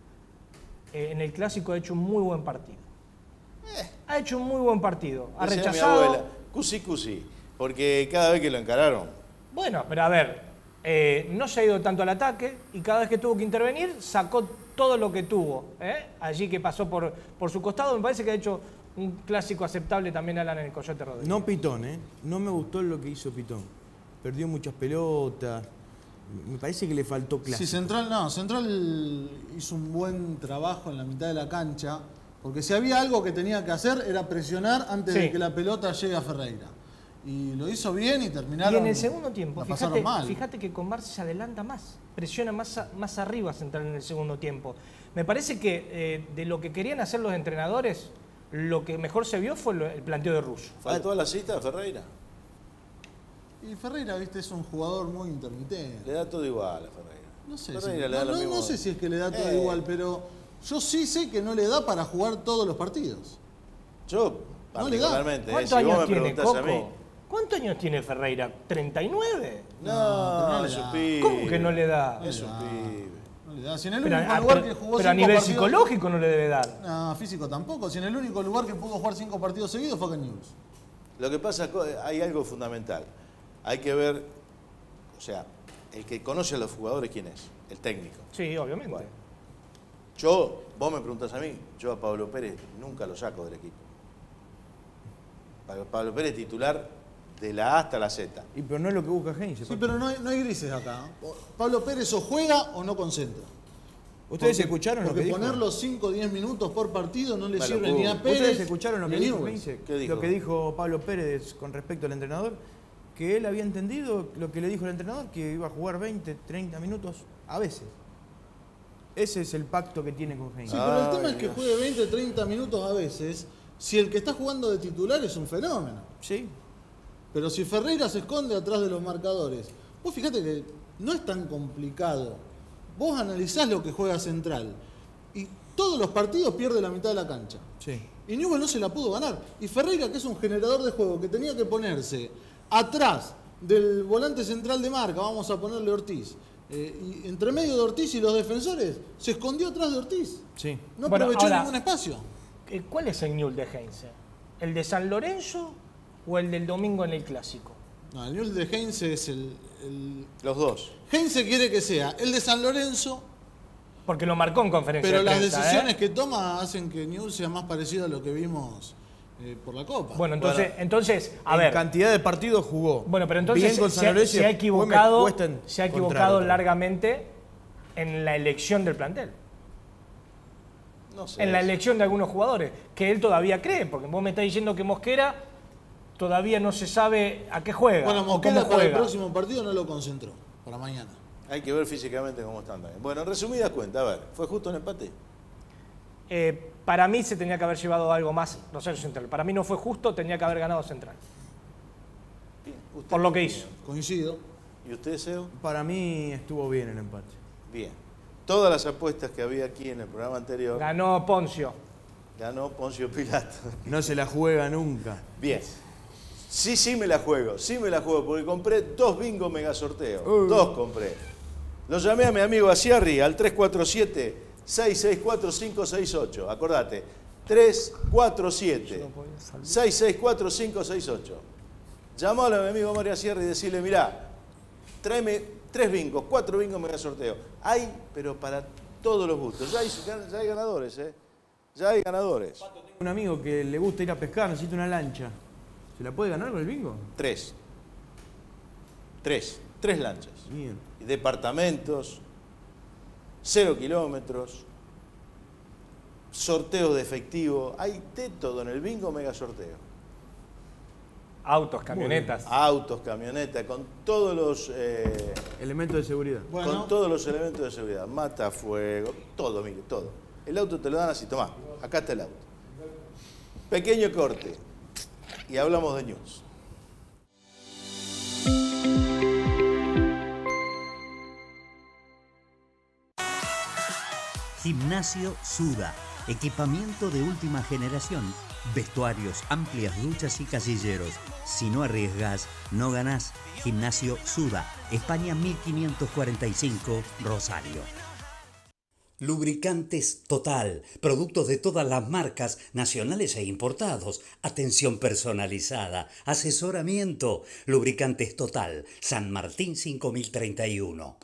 Speaker 8: en el Clásico ha hecho un muy buen partido. Ha hecho un muy buen partido. Ha
Speaker 6: Decía mi
Speaker 8: rechazado.
Speaker 6: abuela, cusi, porque cada vez que lo encararon,
Speaker 8: Bueno, pero a ver, no se ha ido tanto al ataque y cada vez que tuvo que intervenir sacó todo lo que tuvo. Allí que pasó por su costado, me parece que ha hecho un clásico aceptable también Alan en el Coyote Rodríguez.
Speaker 9: No Pitón, ¿eh? No me gustó lo que hizo Pitón. Perdió muchas pelotas. Me parece que le faltó clase.
Speaker 7: Sí, Central hizo un buen trabajo en la mitad de la cancha, porque si había algo que tenía que hacer era presionar antes
Speaker 8: Sí.
Speaker 7: de que la pelota llegue a Ferreira. Y lo hizo bien y terminaron.
Speaker 8: Y en el segundo tiempo,
Speaker 7: la pasaron mal.
Speaker 8: fíjate que con Barça se adelanta más, presiona más arriba Central en el segundo tiempo. Me parece que de lo que querían hacer los entrenadores, lo que mejor se vio fue el planteo de Russo.
Speaker 6: faltó a la cita a Ferreira.
Speaker 7: Y Ferreira, viste, es un jugador muy intermitente.
Speaker 6: Le da todo igual a Ferreira.
Speaker 7: No sé,
Speaker 6: Ferreira
Speaker 7: si,
Speaker 6: le da
Speaker 7: no,
Speaker 6: lo
Speaker 7: no-
Speaker 6: mismo.
Speaker 7: no sé si es que le da todo igual, pero yo sí sé que no le da para jugar todos los partidos.
Speaker 6: Yo,
Speaker 7: No le da.
Speaker 6: particularmente,
Speaker 8: ¿Cuántos
Speaker 6: si vos
Speaker 8: años
Speaker 6: me
Speaker 8: tiene
Speaker 6: preguntás a
Speaker 8: Coco?
Speaker 6: mí,
Speaker 8: ¿Cuántos años tiene Ferreira? ¿39?
Speaker 7: pero
Speaker 6: no,
Speaker 7: no le
Speaker 6: es un
Speaker 7: da.
Speaker 6: pibe.
Speaker 8: ¿Cómo que no le da?
Speaker 6: Es un
Speaker 7: da.
Speaker 6: pibe.
Speaker 7: No le da. Si en el
Speaker 8: Pero,
Speaker 7: único lugar que jugó
Speaker 8: pero a
Speaker 7: 5
Speaker 8: nivel
Speaker 7: partidos-
Speaker 8: psicológico no le debe dar.
Speaker 7: No, físico tampoco. Si en el único lugar que pudo jugar 5 partidos seguidos fue acá en News.
Speaker 6: Lo que pasa, hay algo fundamental. Hay que ver, o sea, el que conoce a los jugadores, ¿quién es? El técnico.
Speaker 8: Sí, obviamente.
Speaker 6: Bueno. Vos me preguntás a mí, yo a Pablo Pérez nunca lo saco del equipo. Pablo Pérez titular de la A hasta la Z.
Speaker 9: Y pero no es lo que busca Heinze.
Speaker 7: Sí, pero no hay grises acá. Pablo Pérez o juega o no concentra.
Speaker 9: ¿Ustedes escucharon lo que dijo?
Speaker 7: Porque ponerlo 5 o 10 minutos por partido no le
Speaker 6: Bueno,
Speaker 7: sirve ni a Pérez.
Speaker 9: ¿Ustedes escucharon lo que
Speaker 7: ni a
Speaker 9: dijo
Speaker 7: Newell's.
Speaker 9: Heinze?
Speaker 6: ¿Qué dijo?
Speaker 9: Lo que dijo Pablo Pérez con respecto al entrenador, que él había entendido lo que le dijo el entrenador, que iba a jugar 20, 30 minutos a veces. Ese es el pacto que tiene con Heinze.
Speaker 7: Sí, pero el tema es que juegue 20, 30 minutos a veces, si el que está jugando de titular es un fenómeno.
Speaker 9: Sí.
Speaker 7: Pero si Ferreira se esconde atrás de los marcadores, vos fíjate que no es tan complicado. Vos analizás lo que juega Central y todos los partidos pierde la mitad de la cancha.
Speaker 9: Sí.
Speaker 7: Y Newell's no se la pudo ganar. Y Ferreira, que es un generador de juego, que tenía que ponerse atrás del volante central de marca, vamos a ponerle Ortiz, y entre medio de Ortiz y los defensores, se escondió atrás de Ortiz.
Speaker 9: Sí.
Speaker 7: No
Speaker 8: Bueno,
Speaker 7: aprovechó
Speaker 8: ahora,
Speaker 7: ningún espacio.
Speaker 8: ¿Cuál es el Newell's de Heinze? ¿El de San Lorenzo o el del domingo en el Clásico?
Speaker 7: No, el Newell's de Heinze es
Speaker 6: Los dos.
Speaker 7: Heinze quiere que sea el de San Lorenzo,
Speaker 8: Porque lo marcó en conferencia
Speaker 7: pero
Speaker 8: de
Speaker 7: las
Speaker 8: prensa,
Speaker 7: decisiones que toma hacen que Newell's sea más parecido a lo que vimos por la Copa.
Speaker 8: Bueno, entonces, a
Speaker 9: en
Speaker 8: ver.
Speaker 9: cantidad de partidos jugó.
Speaker 8: Bueno, pero entonces
Speaker 9: bien con San Lorenzo,
Speaker 8: se ha equivocado,
Speaker 9: después me cuesta
Speaker 8: se ha equivocado
Speaker 9: encontrarlo.
Speaker 8: largamente en la elección del plantel.
Speaker 6: No sé.
Speaker 8: En la elección de algunos jugadores, que él todavía cree, porque vos me estás diciendo que Mosquera todavía no se sabe a qué juega.
Speaker 7: Bueno,
Speaker 8: o cómo
Speaker 7: Mosquera para el
Speaker 8: juega.
Speaker 7: próximo partido no lo concentró, para mañana.
Speaker 6: Hay que ver físicamente cómo están también. Bueno, en resumidas cuentas, a ver, ¿fue justo un empate?
Speaker 8: Para mí se tenía que haber llevado algo más Rosario Central. Para mí no fue justo, tenía que haber ganado Central.
Speaker 6: Bien. ¿Usted
Speaker 8: Por lo
Speaker 6: qué
Speaker 8: que
Speaker 6: opina?
Speaker 8: hizo.
Speaker 7: Coincido.
Speaker 6: ¿Y usted, Seo?
Speaker 9: Para mí estuvo bien el empate.
Speaker 6: Bien. Todas las apuestas que había aquí en el programa anterior
Speaker 8: Ganó Poncio.
Speaker 6: ganó Poncio Pilato.
Speaker 9: No se la juega nunca.
Speaker 6: Bien. Sí me la juego, porque compré 2 bingo mega sorteos. 2 compré. Lo llamé a mi amigo Asiarri al 347-664-568. Acordate, 347-664-568. Llamalo a mi amigo Mario Asiarri y decirle, mirá, tráeme 3 bingos, 4 bingos mega sorteos. Hay, pero para todos los gustos. Ya hay ganadores, ¿eh? Ya hay ganadores.
Speaker 9: Un amigo que le gusta ir a pescar, necesita una lancha. ¿Se la puede ganar con el bingo?
Speaker 6: 3 lanchas.
Speaker 9: Bien.
Speaker 6: Departamentos, 0 kilómetros, sorteos de efectivo. Hay de todo en el bingo mega sorteo.
Speaker 8: Autos, camionetas.
Speaker 6: Autos, camionetas, con todos los
Speaker 9: Elementos de seguridad.
Speaker 6: con todos los elementos de seguridad. Matafuego, todo, mire, todo. El auto te lo dan así, tomá, acá está el auto. Pequeño corte. Y hablamos de news.
Speaker 1: Gimnasio Suda. Equipamiento de última generación. Vestuarios, amplias duchas y casilleros. Si no arriesgas, no ganás. Gimnasio Suda. España 1545, Rosario. Lubricantes Total, productos de todas las marcas, nacionales e importados, atención personalizada, asesoramiento. Lubricantes Total, San Martín 5031.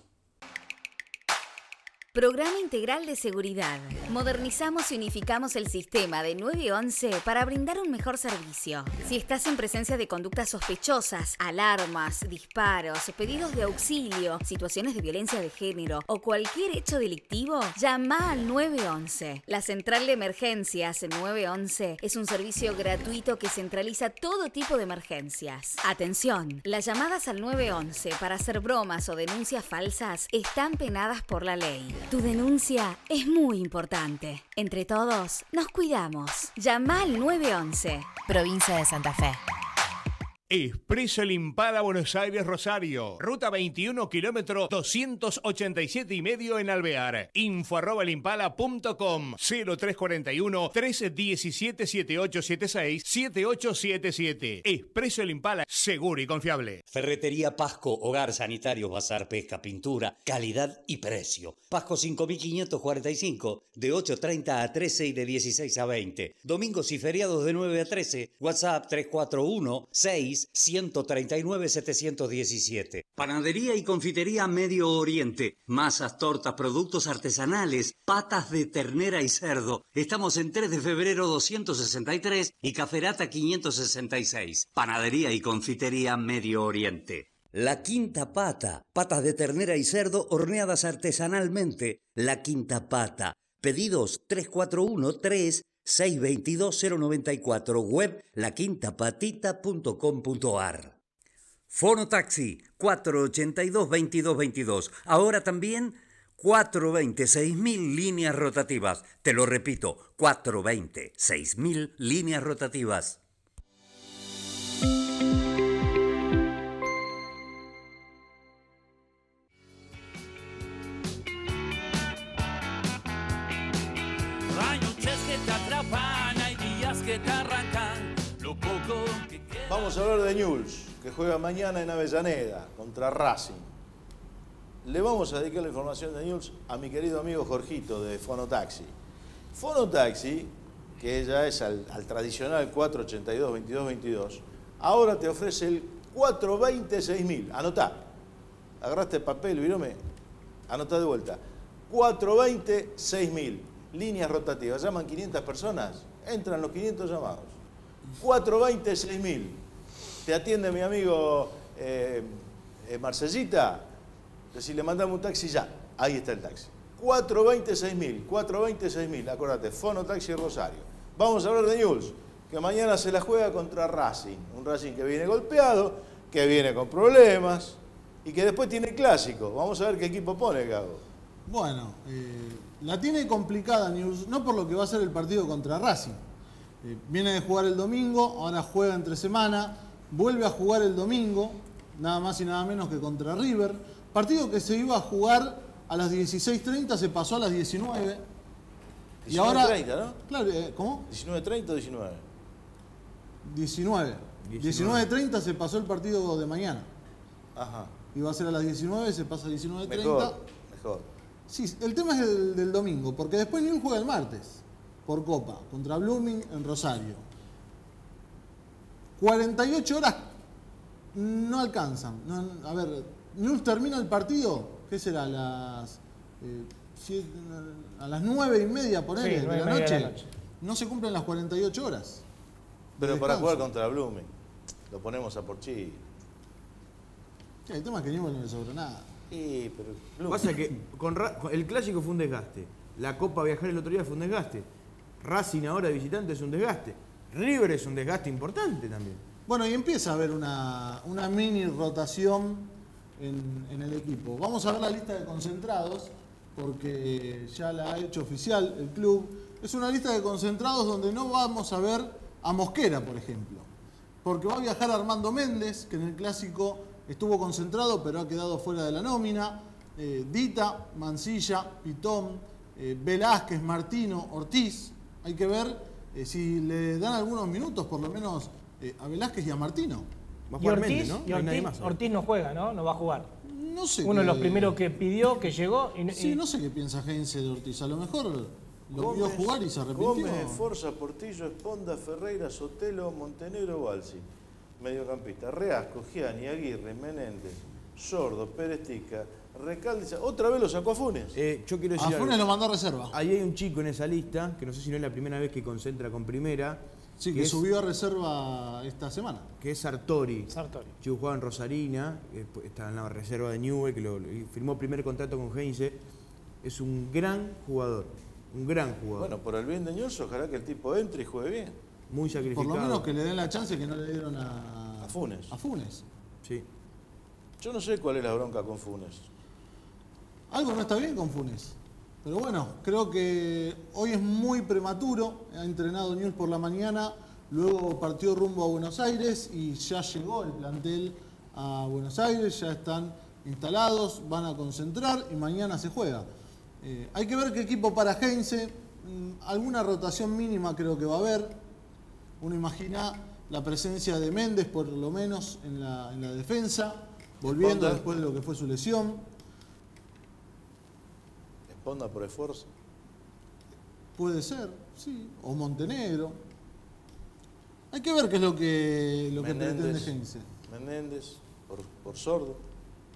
Speaker 12: Programa Integral de Seguridad. Modernizamos y unificamos el sistema de 911 para brindar un mejor servicio. Si estás en presencia de conductas sospechosas, alarmas, disparos, pedidos de auxilio, situaciones de violencia de género o cualquier hecho delictivo, llama al 911. La Central de Emergencias 911 es un servicio gratuito que centraliza todo tipo de emergencias. Atención, las llamadas al 911 para hacer bromas o denuncias falsas están penadas por la ley. Tu denuncia es muy importante. Entre todos, nos cuidamos. Llama al 911.
Speaker 13: Provincia de Santa Fe.
Speaker 14: Expreso El Impala Buenos Aires Rosario. Ruta 21, kilómetro 287,5 en Alvear. info@elimpala.com 0341-317-7876-7877. Expreso El Impala, seguro y confiable.
Speaker 1: Ferretería Pasco, hogar, sanitario, bazar, pesca, pintura, calidad y precio. Pasco 5545, de 8:30 a 13 y de 16 a 20. Domingos y feriados de 9 a 13. WhatsApp 341-6-139-717. Panadería y confitería Medio Oriente. Masas, tortas, productos artesanales, patas de ternera y cerdo. Estamos en 3 de febrero 263 y Caferata 566. Panadería y confitería Medio Oriente. La Quinta Pata. Patas de ternera y cerdo horneadas artesanalmente. La Quinta Pata. Pedidos 341-3-622-094. Web laquintapatita.com.ar. Fonotaxi 482-2222. Ahora también 420-6000 líneas rotativas. Te lo repito, 420-6000 líneas rotativas.
Speaker 5: Hay noches que te atrapan, hay días que te arrancan lo poco que queda.
Speaker 6: Vamos a hablar de Newell's, que juega mañana en Avellaneda contra Racing. Le vamos a dedicar la información de Newell's a mi querido amigo Jorgito de Fonotaxi. Fonotaxi, que ya es al tradicional 482-2222, ahora te ofrece el 420-6000. Anotá. Agarraste el papel, virome. Anotá de vuelta. 420-6000. Líneas rotativas. Llaman 500 personas, entran los 500 llamados. 420-6000. Te atiende mi amigo Marcellita. Si le mandamos un taxi ya, ahí está el taxi. 420-6000, 420-6000. Acordate, Fonotaxi Rosario. Vamos a hablar de Newell's, que mañana se la juega contra Racing. Un Racing que viene golpeado, que viene con problemas y que después tiene clásico. Vamos a ver qué equipo pone, Gago.
Speaker 7: Bueno, la tiene complicada Newell's, no por lo que va a ser el partido contra Racing. Viene de jugar el domingo, ahora juega entre semana, vuelve a jugar el domingo, nada más y nada menos que contra River. Partido que se iba a jugar a las 16:30, se pasó a las 19. Y ahora
Speaker 6: 19:30, ¿no?
Speaker 7: Claro, ¿cómo?
Speaker 6: 19:30 o 19.
Speaker 7: 19. 19:30 se pasó el partido de mañana.
Speaker 6: Ajá.
Speaker 7: Iba a ser a las 19, se pasa a 19:30.
Speaker 6: Mejor.
Speaker 7: Sí, el tema es el del domingo, porque después Newell's juega el martes, por Copa, contra Blooming en Rosario. 48 horas no alcanzan. No, a ver, Newell's termina el partido, ¿qué será? A las 9:30 por ahí,
Speaker 8: Sí,
Speaker 7: de la
Speaker 8: 9:30
Speaker 7: noche.
Speaker 8: de la noche.
Speaker 7: No se cumplen las 48 horas.
Speaker 6: Pero
Speaker 7: de
Speaker 6: para
Speaker 7: descanso.
Speaker 6: jugar contra Blooming, lo ponemos a Porchi.
Speaker 7: Sí, el tema es que Newell's no le sobra nada.
Speaker 6: Sí, pero Blooming.
Speaker 9: Pasa que con el clásico fue un desgaste. La Copa Viajar el otro día fue un desgaste. Racing ahora de visitante es un desgaste. River es un desgaste importante también.
Speaker 7: Bueno, y empieza a haber una mini rotación en el equipo. Vamos a ver la lista de concentrados, porque ya la ha hecho oficial el club. Es una lista de concentrados donde no vamos a ver a Mosquera, por ejemplo. Porque va a viajar Armando Méndez, que en el clásico estuvo concentrado, pero ha quedado fuera de la nómina. Dita, Mancilla, Pitón, Velázquez, Martino, Ortiz. Hay que ver si le dan algunos minutos, por lo menos, a Velázquez y a Martino.
Speaker 9: Va a
Speaker 8: Y
Speaker 9: jugar
Speaker 8: Ortiz,
Speaker 9: Méndez, ¿no?
Speaker 8: y
Speaker 9: No hay nadie
Speaker 8: Ortiz,
Speaker 9: más.
Speaker 8: Ortiz no juega, ¿no? No va a jugar.
Speaker 7: No sé.
Speaker 8: Uno de los primeros que pidió, que llegó.
Speaker 7: Sí, no sé qué piensa Heinze de Ortiz. A lo mejor lo vio jugar y se arrepintió.
Speaker 6: Gómez, Forza, Portillo, Esponda, Ferreira, Sotelo, Montenegro, Balsi. Mediocampista. Reasco, Gianni, Aguirre, Menéndez, Sordo, Pérez Tica, Recalde. Otra vez lo sacó a Funes.
Speaker 9: Yo quiero
Speaker 7: A
Speaker 9: decir
Speaker 7: Funes
Speaker 9: algo.
Speaker 7: lo mandó a reserva.
Speaker 9: Ahí hay un chico en esa lista, que no sé si no es la primera vez que concentra con primera.
Speaker 7: Sí, que subió a reserva esta semana.
Speaker 9: Que es Sartori.
Speaker 8: Sartori.
Speaker 9: Chico jugaba en Rosarina, está en la reserva de Newell, que firmó primer contrato con Heinze. Es un gran jugador. Un gran jugador.
Speaker 6: Bueno, por el bien de Newell's, ojalá que el tipo entre y juegue bien.
Speaker 9: Muy sacrificado.
Speaker 7: Por lo menos que le den la chance que no le dieron a
Speaker 6: Funes.
Speaker 7: A Funes.
Speaker 9: Sí.
Speaker 6: Yo no sé cuál es la bronca con Funes.
Speaker 7: Algo no está bien con Funes. Pero bueno, creo que hoy es muy prematuro. Ha entrenado Newell's por la mañana, luego partió rumbo a Buenos Aires y ya llegó el plantel a Buenos Aires, ya están instalados, van a concentrar y mañana se juega. Hay que ver qué equipo para Heinze. Alguna rotación mínima creo que va a haber. Uno imagina la presencia de Méndez, por lo menos, en la defensa, volviendo
Speaker 6: Esponda.
Speaker 7: después de lo que fue su lesión.
Speaker 6: Esponda por esfuerzo.
Speaker 7: Puede ser, sí. O Montenegro. Hay que ver qué es lo que pretende Heinze.
Speaker 6: Menéndez por Sordo.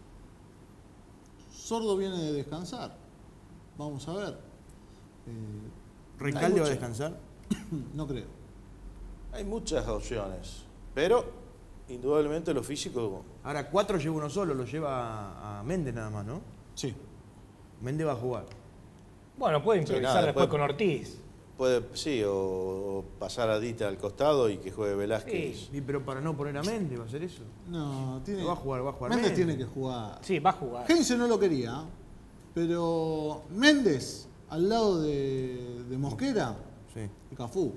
Speaker 7: Sordo viene de descansar. Vamos a ver.
Speaker 9: ¿Recalde va a descansar?
Speaker 7: No creo.
Speaker 6: Hay muchas opciones, pero indudablemente lo físico...
Speaker 9: Ahora, 4 lleva uno solo, lo lleva a Méndez nada más, ¿no?
Speaker 7: Sí.
Speaker 9: Méndez va a jugar.
Speaker 8: Bueno, puede improvisar después con Ortiz.
Speaker 6: Puede, sí, o pasar a Dita al costado y que juegue Velázquez.
Speaker 9: Sí, pero para no poner a Méndez, ¿va a hacer eso?
Speaker 7: No, tiene...
Speaker 9: Va a jugar
Speaker 7: Méndez tiene que jugar.
Speaker 8: Sí, va a jugar.
Speaker 7: Heinze no lo quería, pero Méndez al lado de Mosquera,
Speaker 9: sí.
Speaker 7: Y Cafú.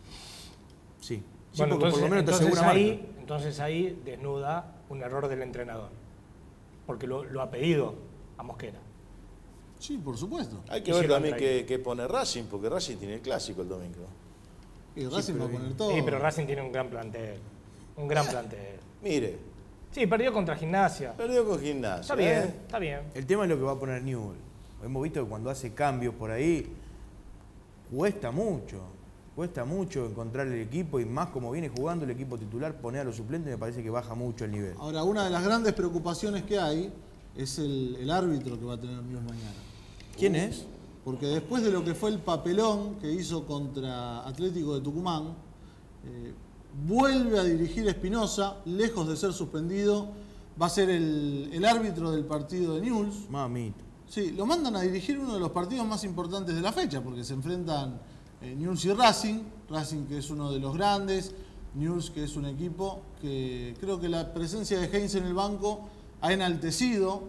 Speaker 9: Sí.
Speaker 8: Bueno,
Speaker 9: porque por lo menos te asegura
Speaker 8: entonces ahí desnuda un error del entrenador. Porque lo ha pedido a Mosquera.
Speaker 7: Sí, por supuesto.
Speaker 6: Hay que ver también qué pone Racing, porque Racing tiene el clásico el domingo.
Speaker 7: Y Racing va a poner todo.
Speaker 8: Sí, pero Racing tiene un gran plantel. Un gran plantel.
Speaker 6: Mire.
Speaker 8: Sí, perdió contra Gimnasia.
Speaker 6: Perdió con Gimnasia.
Speaker 8: Está bien, está bien.
Speaker 9: El tema es lo que va a poner Newell. Hemos visto que cuando hace cambios por ahí, cuesta mucho. Cuesta mucho encontrar el equipo y más como viene jugando el equipo titular, poner a los suplentes me parece que baja mucho el nivel.
Speaker 7: Ahora, una de las grandes preocupaciones que hay es el árbitro que va a tener Newell mañana.
Speaker 9: ¿Quién es?
Speaker 7: Porque después de lo que fue el papelón que hizo contra Atlético de Tucumán, vuelve a dirigir Espinosa, lejos de ser suspendido, va a ser el árbitro del partido de Newell's.
Speaker 9: Mamita.
Speaker 7: Sí, lo mandan a dirigir uno de los partidos más importantes de la fecha, porque se enfrentan Newell's y Racing, Racing que es uno de los grandes, Newell's que es un equipo que creo que la presencia de Heinze en el banco ha enaltecido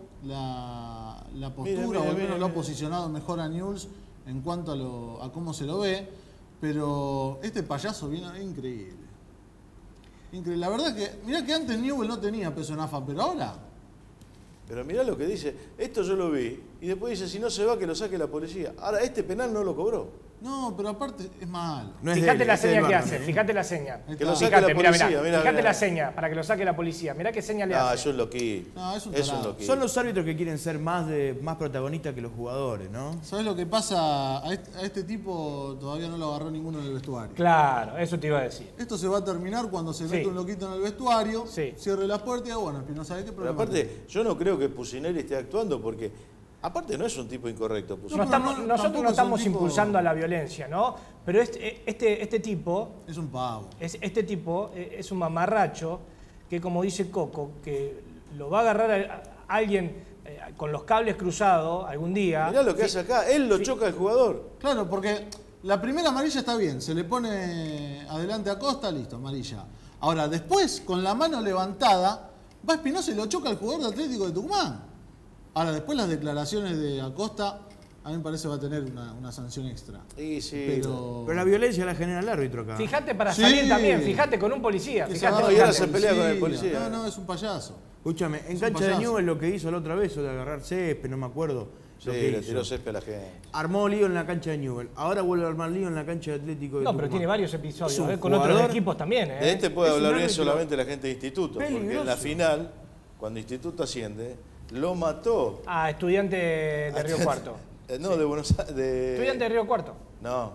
Speaker 7: la postura, o al menos lo ha posicionado mejor a Newell's en cuanto a cómo se lo ve, pero este payaso viene increíble. Increíble. La verdad que, mirá que antes Newell no tenía peso en AFA, pero ahora...
Speaker 6: Pero mirá lo que dice, esto yo lo vi, y después dice, si no se va, que lo saque la policía. Ahora, este penal no lo cobró.
Speaker 7: No, pero aparte es malo.
Speaker 9: No
Speaker 8: fíjate la seña que hace, fíjate la seña.
Speaker 6: Que lo saque la policía, mirá.
Speaker 8: Fíjate la seña, para que lo saque la policía. Mirá qué seña le hace.
Speaker 6: Eso es lo que...
Speaker 7: No, es un
Speaker 6: loquito.
Speaker 9: Son los árbitros que quieren ser más protagonistas que los jugadores, ¿no?
Speaker 7: ¿Sabes lo que pasa? A este tipo todavía no lo agarró ninguno en el vestuario.
Speaker 8: Claro, eso te iba a decir.
Speaker 7: Esto se va a terminar cuando se mete un loquito en el vestuario, cierre la puerta y bueno, no sabe qué problema.
Speaker 6: Pero aparte, yo no creo que Pusineri esté actuando porque... Aparte no es un tipo incorrecto.
Speaker 8: Nosotros no estamos impulsando a la violencia, ¿no? Pero este tipo...
Speaker 7: Es un pavo.
Speaker 8: Este tipo es un mamarracho que, como dice Coco, que lo va a agarrar a alguien con los cables cruzados algún día.
Speaker 6: Mirá lo que hace acá, él lo choca al jugador.
Speaker 7: Claro, porque la primera amarilla está bien, se le pone adelante a Costa, listo, amarilla. Ahora, después, con la mano levantada, va Espinosa y lo choca al jugador de Atlético de Tucumán. Ahora, después las declaraciones de Acosta, a mí me parece va a tener una sanción extra.
Speaker 6: Sí, sí.
Speaker 9: Pero la violencia la genera el árbitro acá.
Speaker 8: Fíjate para salir también, fíjate con un policía. Fíjate,
Speaker 6: y ahora se pelea con el policía.
Speaker 7: No, es un payaso.
Speaker 9: Escúchame, en cancha de Newell lo que hizo la otra vez, o de agarrar césped, no me acuerdo.
Speaker 6: Sí, le tiró césped a la gente.
Speaker 9: Armó lío en la cancha de Newell. Ahora vuelve a armar lío en la cancha de Atlético de Tucumán.
Speaker 8: No, pero tiene varios episodios, con otros equipos también.
Speaker 6: De este puede hablar bien solamente la gente de Instituto, porque en la final, cuando Instituto asciende, lo mató.
Speaker 8: Ah, estudiante de Río Cuarto.
Speaker 6: No, de Buenos Aires.
Speaker 8: ¿Estudiante de Río Cuarto?
Speaker 6: No,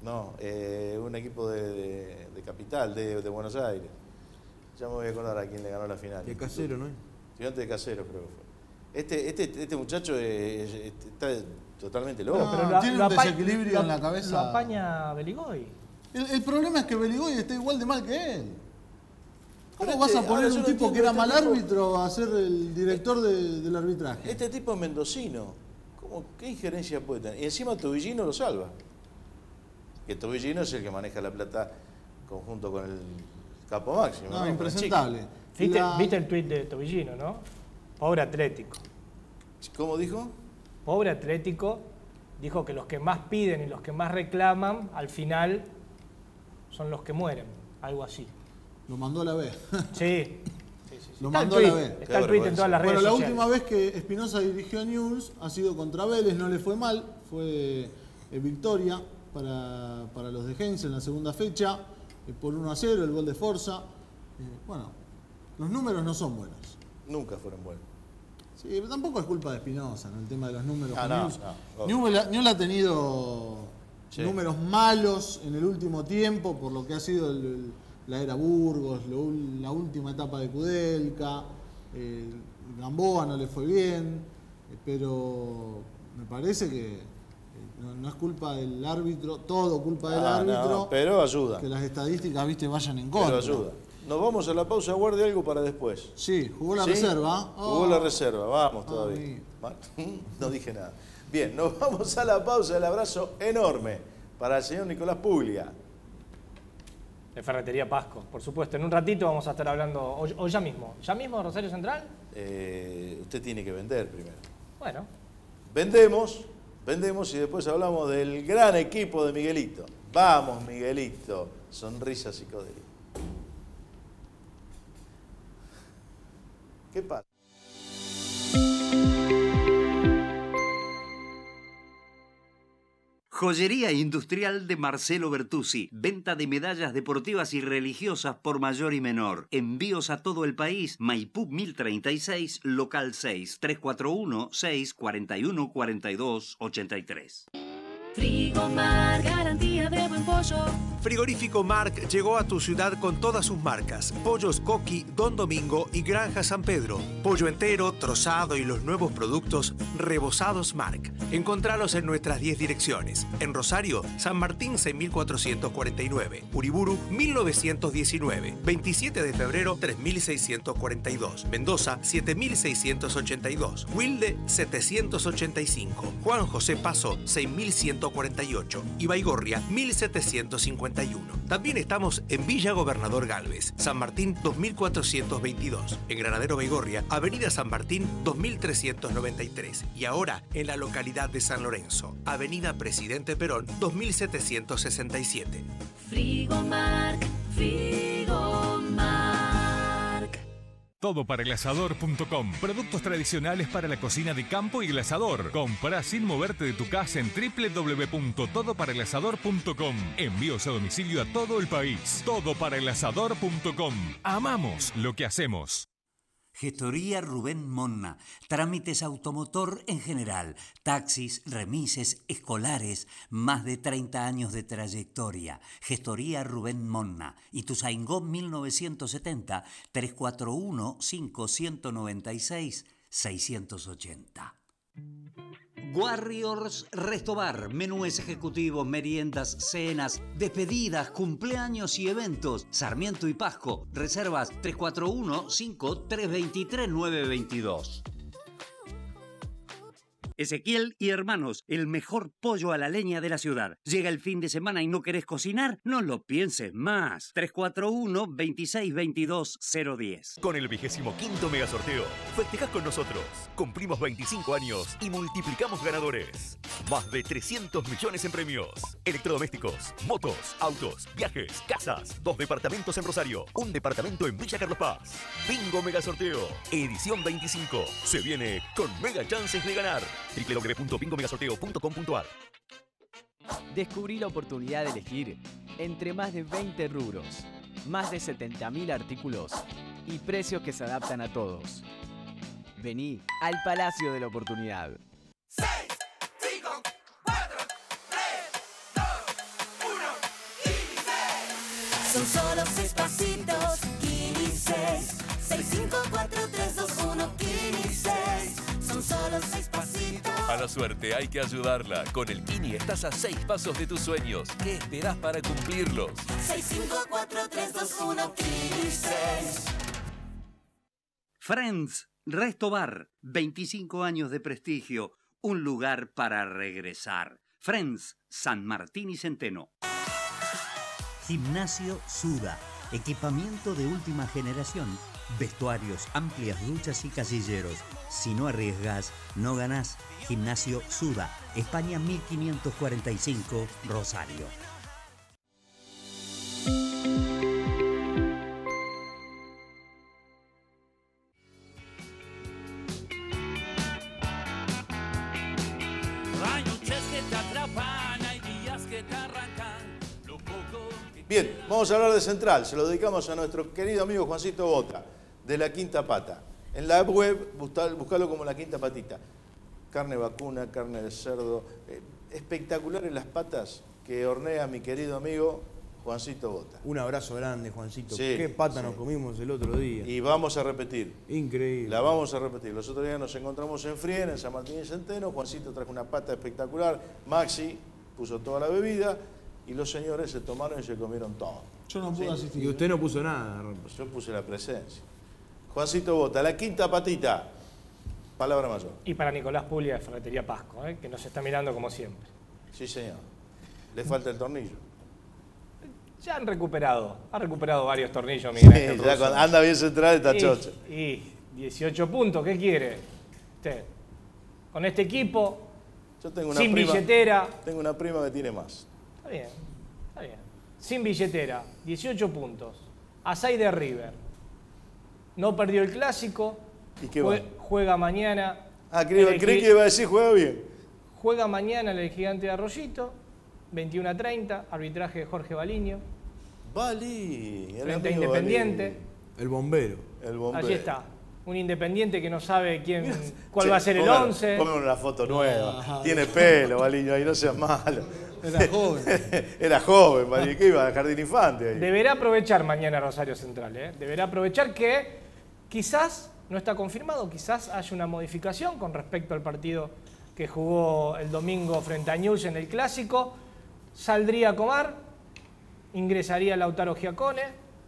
Speaker 6: un equipo de Capital, de Buenos Aires. Ya me voy a acordar a quién le ganó la final.
Speaker 9: De Casero, ¿no?
Speaker 6: Estudiante de Casero, creo que fue. Este muchacho está totalmente loco.
Speaker 7: No, pero tiene un desequilibrio en la cabeza.
Speaker 8: Lo apaña Beligoy.
Speaker 7: El problema es que Beligoy está igual de mal que él. ¿Cómo vas a poner un tipo que era mal árbitro a ser el director del arbitraje?
Speaker 6: Este tipo es mendocino. ¿Qué injerencia puede tener? Y encima Tobillino lo salva. Que Tobillino es el que maneja la plata conjunto con el capo máximo.
Speaker 7: No, impresentable.
Speaker 8: ¿Viste el tuit de Tobillino, no? Pobre Atlético.
Speaker 6: ¿Cómo dijo?
Speaker 8: Pobre Atlético. Dijo que los que más piden y los que más reclaman, al final, son los que mueren. Algo así.
Speaker 7: Lo mandó a la B.
Speaker 8: Sí.
Speaker 7: Lo mandó a la B.
Speaker 8: Está el tweet en todas las redes sociales.
Speaker 7: La última vez que Espinosa dirigió a Newell's ha sido contra Vélez, no le fue mal, fue victoria para los de Heinze en la segunda fecha, por 1-0, el gol de Forza. Bueno, los números no son buenos.
Speaker 6: Nunca fueron buenos.
Speaker 7: Sí, pero tampoco es culpa de Espinosa en el tema de los números.
Speaker 6: No.
Speaker 7: Newell ha tenido números malos en el último tiempo por lo que ha sido la era Burgos, la última etapa de Kudelka, Gamboa no le fue bien, pero me parece que no es culpa del árbitro, todo culpa del árbitro.
Speaker 6: No, pero ayuda.
Speaker 7: Que las estadísticas, viste, vayan en contra.
Speaker 6: Pero ayuda. Nos vamos a la pausa, guarde algo para después.
Speaker 7: Sí, jugó la reserva.
Speaker 6: Jugó la reserva, vamos todavía. No dije nada. Bien, nos vamos a la pausa, el abrazo enorme para el señor Nicolás Puglia.
Speaker 8: De Ferretería Pasco, por supuesto. En un ratito vamos a estar hablando, o ya mismo. ¿Ya mismo Rosario Central?
Speaker 6: Usted tiene que vender primero.
Speaker 8: Bueno.
Speaker 6: Vendemos y después hablamos del gran equipo de Miguelito. Vamos, Miguelito. Sonrisa psicodélica. ¿Qué pasa?
Speaker 1: Joyería Industrial de Marcelo Bertuzzi. Venta de medallas deportivas y religiosas por mayor y menor. Envíos a todo el país. Maipú 1036, local 6, 341-641-4283.
Speaker 11: Frigomar, garantía de buen pollo.
Speaker 13: Frigorífico Marc llegó a tu ciudad con todas sus marcas. Pollos Coqui, Don Domingo y Granja San Pedro. Pollo entero, trozado y los nuevos productos rebozados Marc. Encontralos en nuestras 10 direcciones. En Rosario, San Martín 6449. Uriburu 1919. 27 de febrero 3642. Mendoza 7682. Wilde 785. Juan José Paso 6148. Y Baigorria 1751. También estamos en Villa Gobernador Galvez, San Martín 2422. En Granadero Baigorria, Avenida San Martín 2393. Y ahora en la localidad de San Lorenzo, Avenida Presidente Perón 2767.
Speaker 11: Frigomar, Frigomar.
Speaker 3: Todoparaelasador.com. Productos tradicionales para la cocina de campo y el asador. Compra sin moverte de tu casa en www.todoparaelasador.com. Envíos a domicilio a todo el país. Todoparaelasador.com. Amamos lo que hacemos.
Speaker 1: Gestoría Rubén Monna. Trámites automotor en general. Taxis, remises, escolares. Más de 30 años de trayectoria. Gestoría Rubén Monna. Ituzaingó 1970 341-5196-680. Warriors Restobar, menúes ejecutivos, meriendas, cenas, despedidas, cumpleaños y eventos. Sarmiento y Pasco, reservas 341-5323-922. Ezequiel y Hermanos, el mejor pollo a la leña de la ciudad. Llega el fin de semana y no querés cocinar, no lo pienses más. 341-2622-010.
Speaker 2: Con el 25º megasorteo, festejás con nosotros. Cumplimos 25 años y multiplicamos ganadores. Más de 300 millones en premios. Electrodomésticos, motos, autos, viajes, casas. 2 departamentos en Rosario, 1 departamento en Villa Carlos Paz. Bingo Megasorteo, edición 25. Se viene con mega chances de ganar. www.bingomegasorteo.com.ar.
Speaker 10: Descubrí la oportunidad de elegir entre más de 20 rubros, más de 70.000 artículos y precios que se adaptan a todos. Vení al Palacio de la Oportunidad.
Speaker 11: 6, 5, 4, 3, 2, 1, 15. Son solo 6 pasitos, 15. 6, 5, 4, 3, 2, 1, 15. Son solo 6 pasitos.
Speaker 15: A la suerte hay que ayudarla. Con el Kini estás a 6 pasos de tus sueños. ¿Qué esperás para cumplirlos?
Speaker 11: 6, 5, 4, 3, 2, 1, 15.
Speaker 1: Friends Resto Bar, 25 años de prestigio, un lugar para regresar. Friends, San Martín y Centeno. Gimnasio Suda, equipamiento de última generación, vestuarios, amplias duchas y casilleros. Si no arriesgas, no ganás. Gimnasio Suda, España 1545, Rosario.
Speaker 5: Hay noches que te atrapan, hay días que te arrancan. Lo poco que...
Speaker 6: Bien, vamos a hablar de Central. Se lo dedicamos a nuestro querido amigo Juancito Bota, de La Quinta Pata. En la web, buscalo como La Quinta Patita. Carne vacuna, carne de cerdo. Espectaculares las patas que hornea mi querido amigo Juancito Bota.
Speaker 9: Un abrazo grande, Juancito.
Speaker 6: Sí,
Speaker 9: Qué pata
Speaker 6: sí.
Speaker 9: nos comimos el otro día.
Speaker 6: Y vamos a repetir.
Speaker 9: Increíble.
Speaker 6: La vamos a repetir. Los otros días nos encontramos en Friera, en San Martín y Centeno. Juancito trajo una pata espectacular. Maxi puso toda la bebida y los señores se tomaron y se comieron todo.
Speaker 7: Yo no pude asistir.
Speaker 9: Y usted no puso nada.
Speaker 6: Yo puse la presencia. Juancito Bota, la quinta patita. Palabra mayor.
Speaker 8: Y para Nicolás Puglia de Ferretería Pasco, que nos está mirando como siempre.
Speaker 6: Sí, señor. Le falta el tornillo.
Speaker 8: Ya ha recuperado varios tornillos, Miguel Ángel
Speaker 6: Sí,
Speaker 8: Russo.
Speaker 6: ya cuando anda bien central está chocho.
Speaker 8: Y 18 puntos, ¿qué quiere usted? Con este equipo,
Speaker 6: Yo tengo una
Speaker 8: sin
Speaker 6: prima,
Speaker 8: billetera.
Speaker 6: Tengo una prima que tiene más.
Speaker 8: Está bien, está bien. Sin billetera, 18 puntos. Asai de River. No perdió el clásico.
Speaker 6: ¿Y qué va?
Speaker 8: Juega mañana.
Speaker 6: Creí que iba a decir juega bien.
Speaker 8: Juega mañana en el Gigante de Arroyito, 21:30, arbitraje de Jorge Baliño.
Speaker 6: Bali.
Speaker 8: Frente a Independiente.
Speaker 9: El bombero.
Speaker 6: El bombero.
Speaker 8: Allí está. Un Independiente que no sabe cuál va a ser el 11.
Speaker 6: Ponme una foto nueva. Tiene pelo, Baliño, ahí no seas malo.
Speaker 7: Era joven.
Speaker 6: Era joven, Baliño. ¿Qué iba? A Jardín Infante ahí.
Speaker 8: Deberá aprovechar mañana Rosario Central. Deberá aprovechar que quizás, no está confirmado, quizás haya una modificación con respecto al partido que jugó el domingo frente a Newell's en el Clásico. Saldría Comar, ingresaría Lautaro Giacone,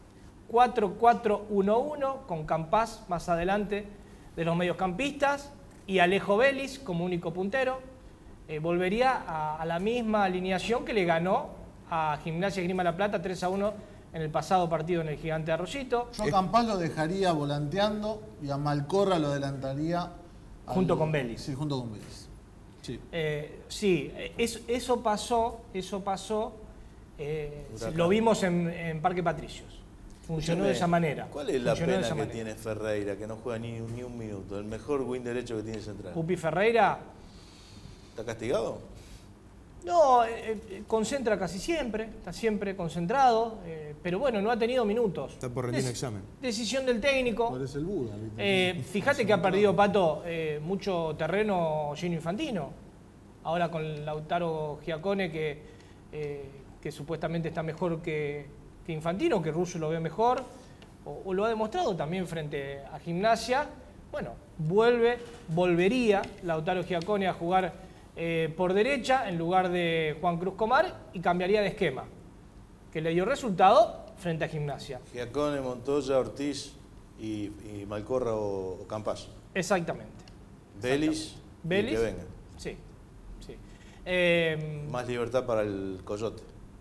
Speaker 8: 4-4-1-1 con Campás más adelante de los mediocampistas y Alejo Vélez como único puntero. Volvería a la misma alineación que le ganó a Gimnasia Esgrima La Plata 3-1 en el pasado partido en el Gigante de Arroyito.
Speaker 7: Yo a Campás lo dejaría volanteando y a Malcorra lo adelantaría.
Speaker 8: Junto con Vélez.
Speaker 7: Sí, junto con Vélez. Sí.
Speaker 8: Eso pasó, lo vimos en Parque Patricios. Funcionó de esa manera.
Speaker 6: ¿Cuál es la pena que tiene Ferreira, que no juega ni un minuto? El mejor win derecho que tiene Central.
Speaker 8: Pupi Ferreira.
Speaker 6: ¿Está castigado?
Speaker 8: No, concentra casi siempre, está siempre concentrado, pero bueno, no ha tenido minutos.
Speaker 9: Está por rendir un examen.
Speaker 8: Decisión del técnico.
Speaker 7: Parece el Buda.
Speaker 8: Fíjate que ha perdido, Pato, mucho terreno Gino Infantino. Ahora con Lautaro Giacone, que supuestamente está mejor que Infantino, que Russo lo ve mejor, o lo ha demostrado también frente a Gimnasia. Bueno, volvería Lautaro Giacone a jugar por derecha en lugar de Juan Cruz Comar y cambiaría de esquema, que le dio resultado frente a Gimnasia.
Speaker 6: Giacone, Montoya, Ortiz y Malcorra o Campás.
Speaker 8: Exactamente.
Speaker 6: Vélez. Que venga.
Speaker 8: Sí.
Speaker 6: Más libertad para el Coyote.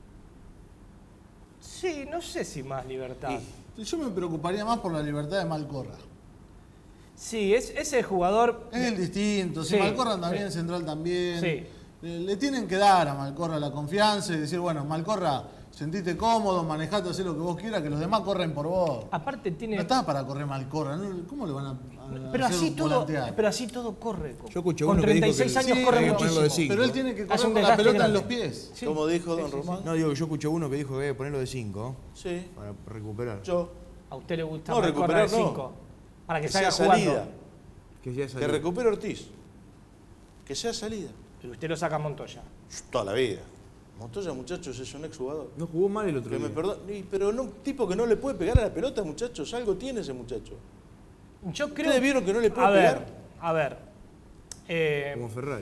Speaker 8: Sí, no sé si más libertad.
Speaker 7: Yo me preocuparía más por la libertad de Malcorra.
Speaker 8: Sí, ese jugador...
Speaker 7: Es el distinto. Si
Speaker 8: Sí,
Speaker 7: Malcorra anda
Speaker 8: sí.
Speaker 7: bien, Central también.
Speaker 8: Sí.
Speaker 7: Le tienen que dar a Malcorra la confianza y decir, bueno, Malcorra, sentite cómodo, manejate, hacé lo que vos quieras, que los demás corren por vos.
Speaker 8: Aparte tiene...
Speaker 7: No está para correr Malcorra, ¿no? ¿Cómo le van a
Speaker 8: Pero
Speaker 7: hacer volantear?
Speaker 8: así todo corre.
Speaker 9: Yo escuché
Speaker 8: con
Speaker 9: uno que dijo
Speaker 8: 36
Speaker 9: que
Speaker 8: años
Speaker 9: sí,
Speaker 8: corre
Speaker 9: hay que ponerlo de
Speaker 8: muchísimo.
Speaker 9: cinco.
Speaker 7: Pero él tiene que
Speaker 8: Hace
Speaker 7: correr
Speaker 8: un
Speaker 7: con la
Speaker 8: desgaste
Speaker 7: pelota en
Speaker 8: grande.
Speaker 7: los pies.
Speaker 8: Sí.
Speaker 6: ¿Cómo dijo don Román?
Speaker 9: No, digo, yo escuché uno que dijo que había que ponerlo de 5.
Speaker 6: Sí.
Speaker 9: Para recuperar.
Speaker 6: Yo.
Speaker 8: A usted le gusta
Speaker 6: No,
Speaker 8: Malcorra de
Speaker 6: recuperar no.
Speaker 8: 5. Para que
Speaker 6: Que
Speaker 8: salga
Speaker 6: sea
Speaker 8: jugando.
Speaker 6: salida. Que recupere Ortiz. Que sea salida.
Speaker 8: Pero usted lo saca a Montoya.
Speaker 6: Toda la vida. Montoya, muchachos, es un exjugador.
Speaker 9: No jugó mal el otro
Speaker 6: Que
Speaker 9: día.
Speaker 6: me perdone, pero no, un tipo que no le puede pegar a la pelota, muchachos. Algo tiene ese muchacho.
Speaker 8: Yo creo...
Speaker 6: ¿Ustedes vieron que no le puede pegar?
Speaker 8: A ver.
Speaker 9: Como Ferrari.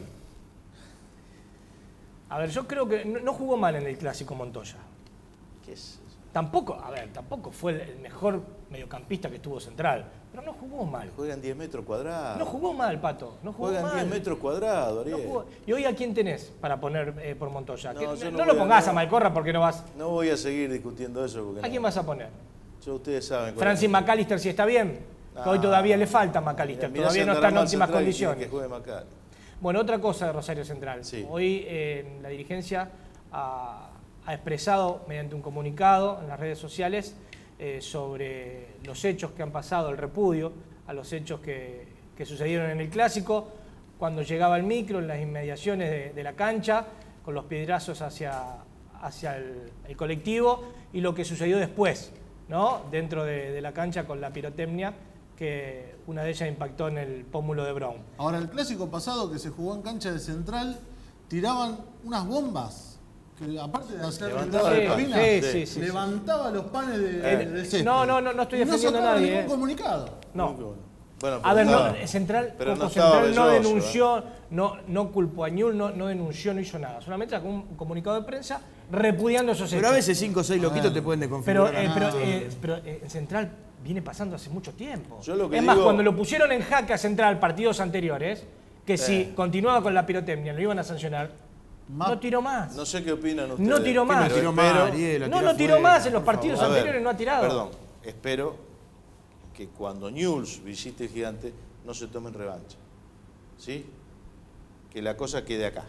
Speaker 8: A ver, yo creo que no jugó mal en el Clásico Montoya.
Speaker 6: ¿Qué es eso?
Speaker 8: Tampoco fue el mejor mediocampista que estuvo Central, pero no jugó mal.
Speaker 6: Juegan 10 metros cuadrados.
Speaker 8: No jugó mal, Pato. No jugó
Speaker 6: Juegan
Speaker 8: mal.
Speaker 6: 10 metros cuadrados,
Speaker 8: No
Speaker 6: Ariel.
Speaker 8: jugó. ¿Y hoy a quién tenés para poner por Montoya?
Speaker 6: No,
Speaker 8: Que
Speaker 6: yo
Speaker 8: no
Speaker 6: no
Speaker 8: lo
Speaker 6: voy a-
Speaker 8: pongas
Speaker 6: no.
Speaker 8: a Malcorra porque no vas.
Speaker 6: No voy a seguir discutiendo eso. Porque
Speaker 8: ¿A quién vas a poner?
Speaker 6: Ustedes saben.
Speaker 8: Francis McAllister, si está bien. Que hoy todavía le falta McAllister.
Speaker 6: Mirá si
Speaker 8: Todavía no
Speaker 6: andará
Speaker 8: está en
Speaker 6: mal
Speaker 8: óptimas
Speaker 6: Central y
Speaker 8: condiciones.
Speaker 6: Que juegue Macal.
Speaker 8: Bueno, otra cosa de Rosario Central.
Speaker 6: Sí.
Speaker 8: Hoy la dirigencia ha expresado mediante un comunicado en las redes sociales sobre los hechos que han pasado, el repudio a los hechos que sucedieron en el Clásico, cuando llegaba el micro en las inmediaciones de la cancha, con los piedrazos hacia el colectivo, y lo que sucedió después, ¿no? Dentro de la cancha con la pirotecnia, que una de ellas impactó en el pómulo de Brown.
Speaker 7: Ahora, el clásico pasado que se jugó en cancha de Central, tiraban unas bombas que aparte de hacer
Speaker 6: Levantaba
Speaker 7: la
Speaker 6: el pan.
Speaker 7: cabina,
Speaker 8: Sí.
Speaker 7: levantaba los panes del césped.
Speaker 8: No estoy defendiendo a nadie.
Speaker 7: Ningún comunicado.
Speaker 8: No.
Speaker 6: Bueno,
Speaker 8: A ver,
Speaker 6: no,
Speaker 8: Central,
Speaker 6: pero no
Speaker 8: Coco
Speaker 6: estaba
Speaker 8: Central no
Speaker 6: Belloso,
Speaker 8: denunció, no culpó a Ñul, no denunció, no hizo nada. Solamente sacó un comunicado de prensa repudiando esos hechos.
Speaker 9: Pero a veces 5 o 6 loquitos te pueden desconfigurar.
Speaker 8: Pero en Central viene pasando hace mucho tiempo.
Speaker 6: Yo lo que
Speaker 8: es más,
Speaker 6: digo-
Speaker 8: cuando lo pusieron en jaque a Central partidos anteriores, que si continuaba con la pirotecnia lo iban a sancionar, no tiró más.
Speaker 6: No sé qué opinan ustedes.
Speaker 8: No tiró más.
Speaker 6: Pero
Speaker 8: No tiró más en los partidos
Speaker 6: A ver,
Speaker 8: anteriores, no ha tirado.
Speaker 6: Perdón, espero que cuando Newell's visite el Gigante no se tomen revancha. ¿Sí? Que la cosa quede acá.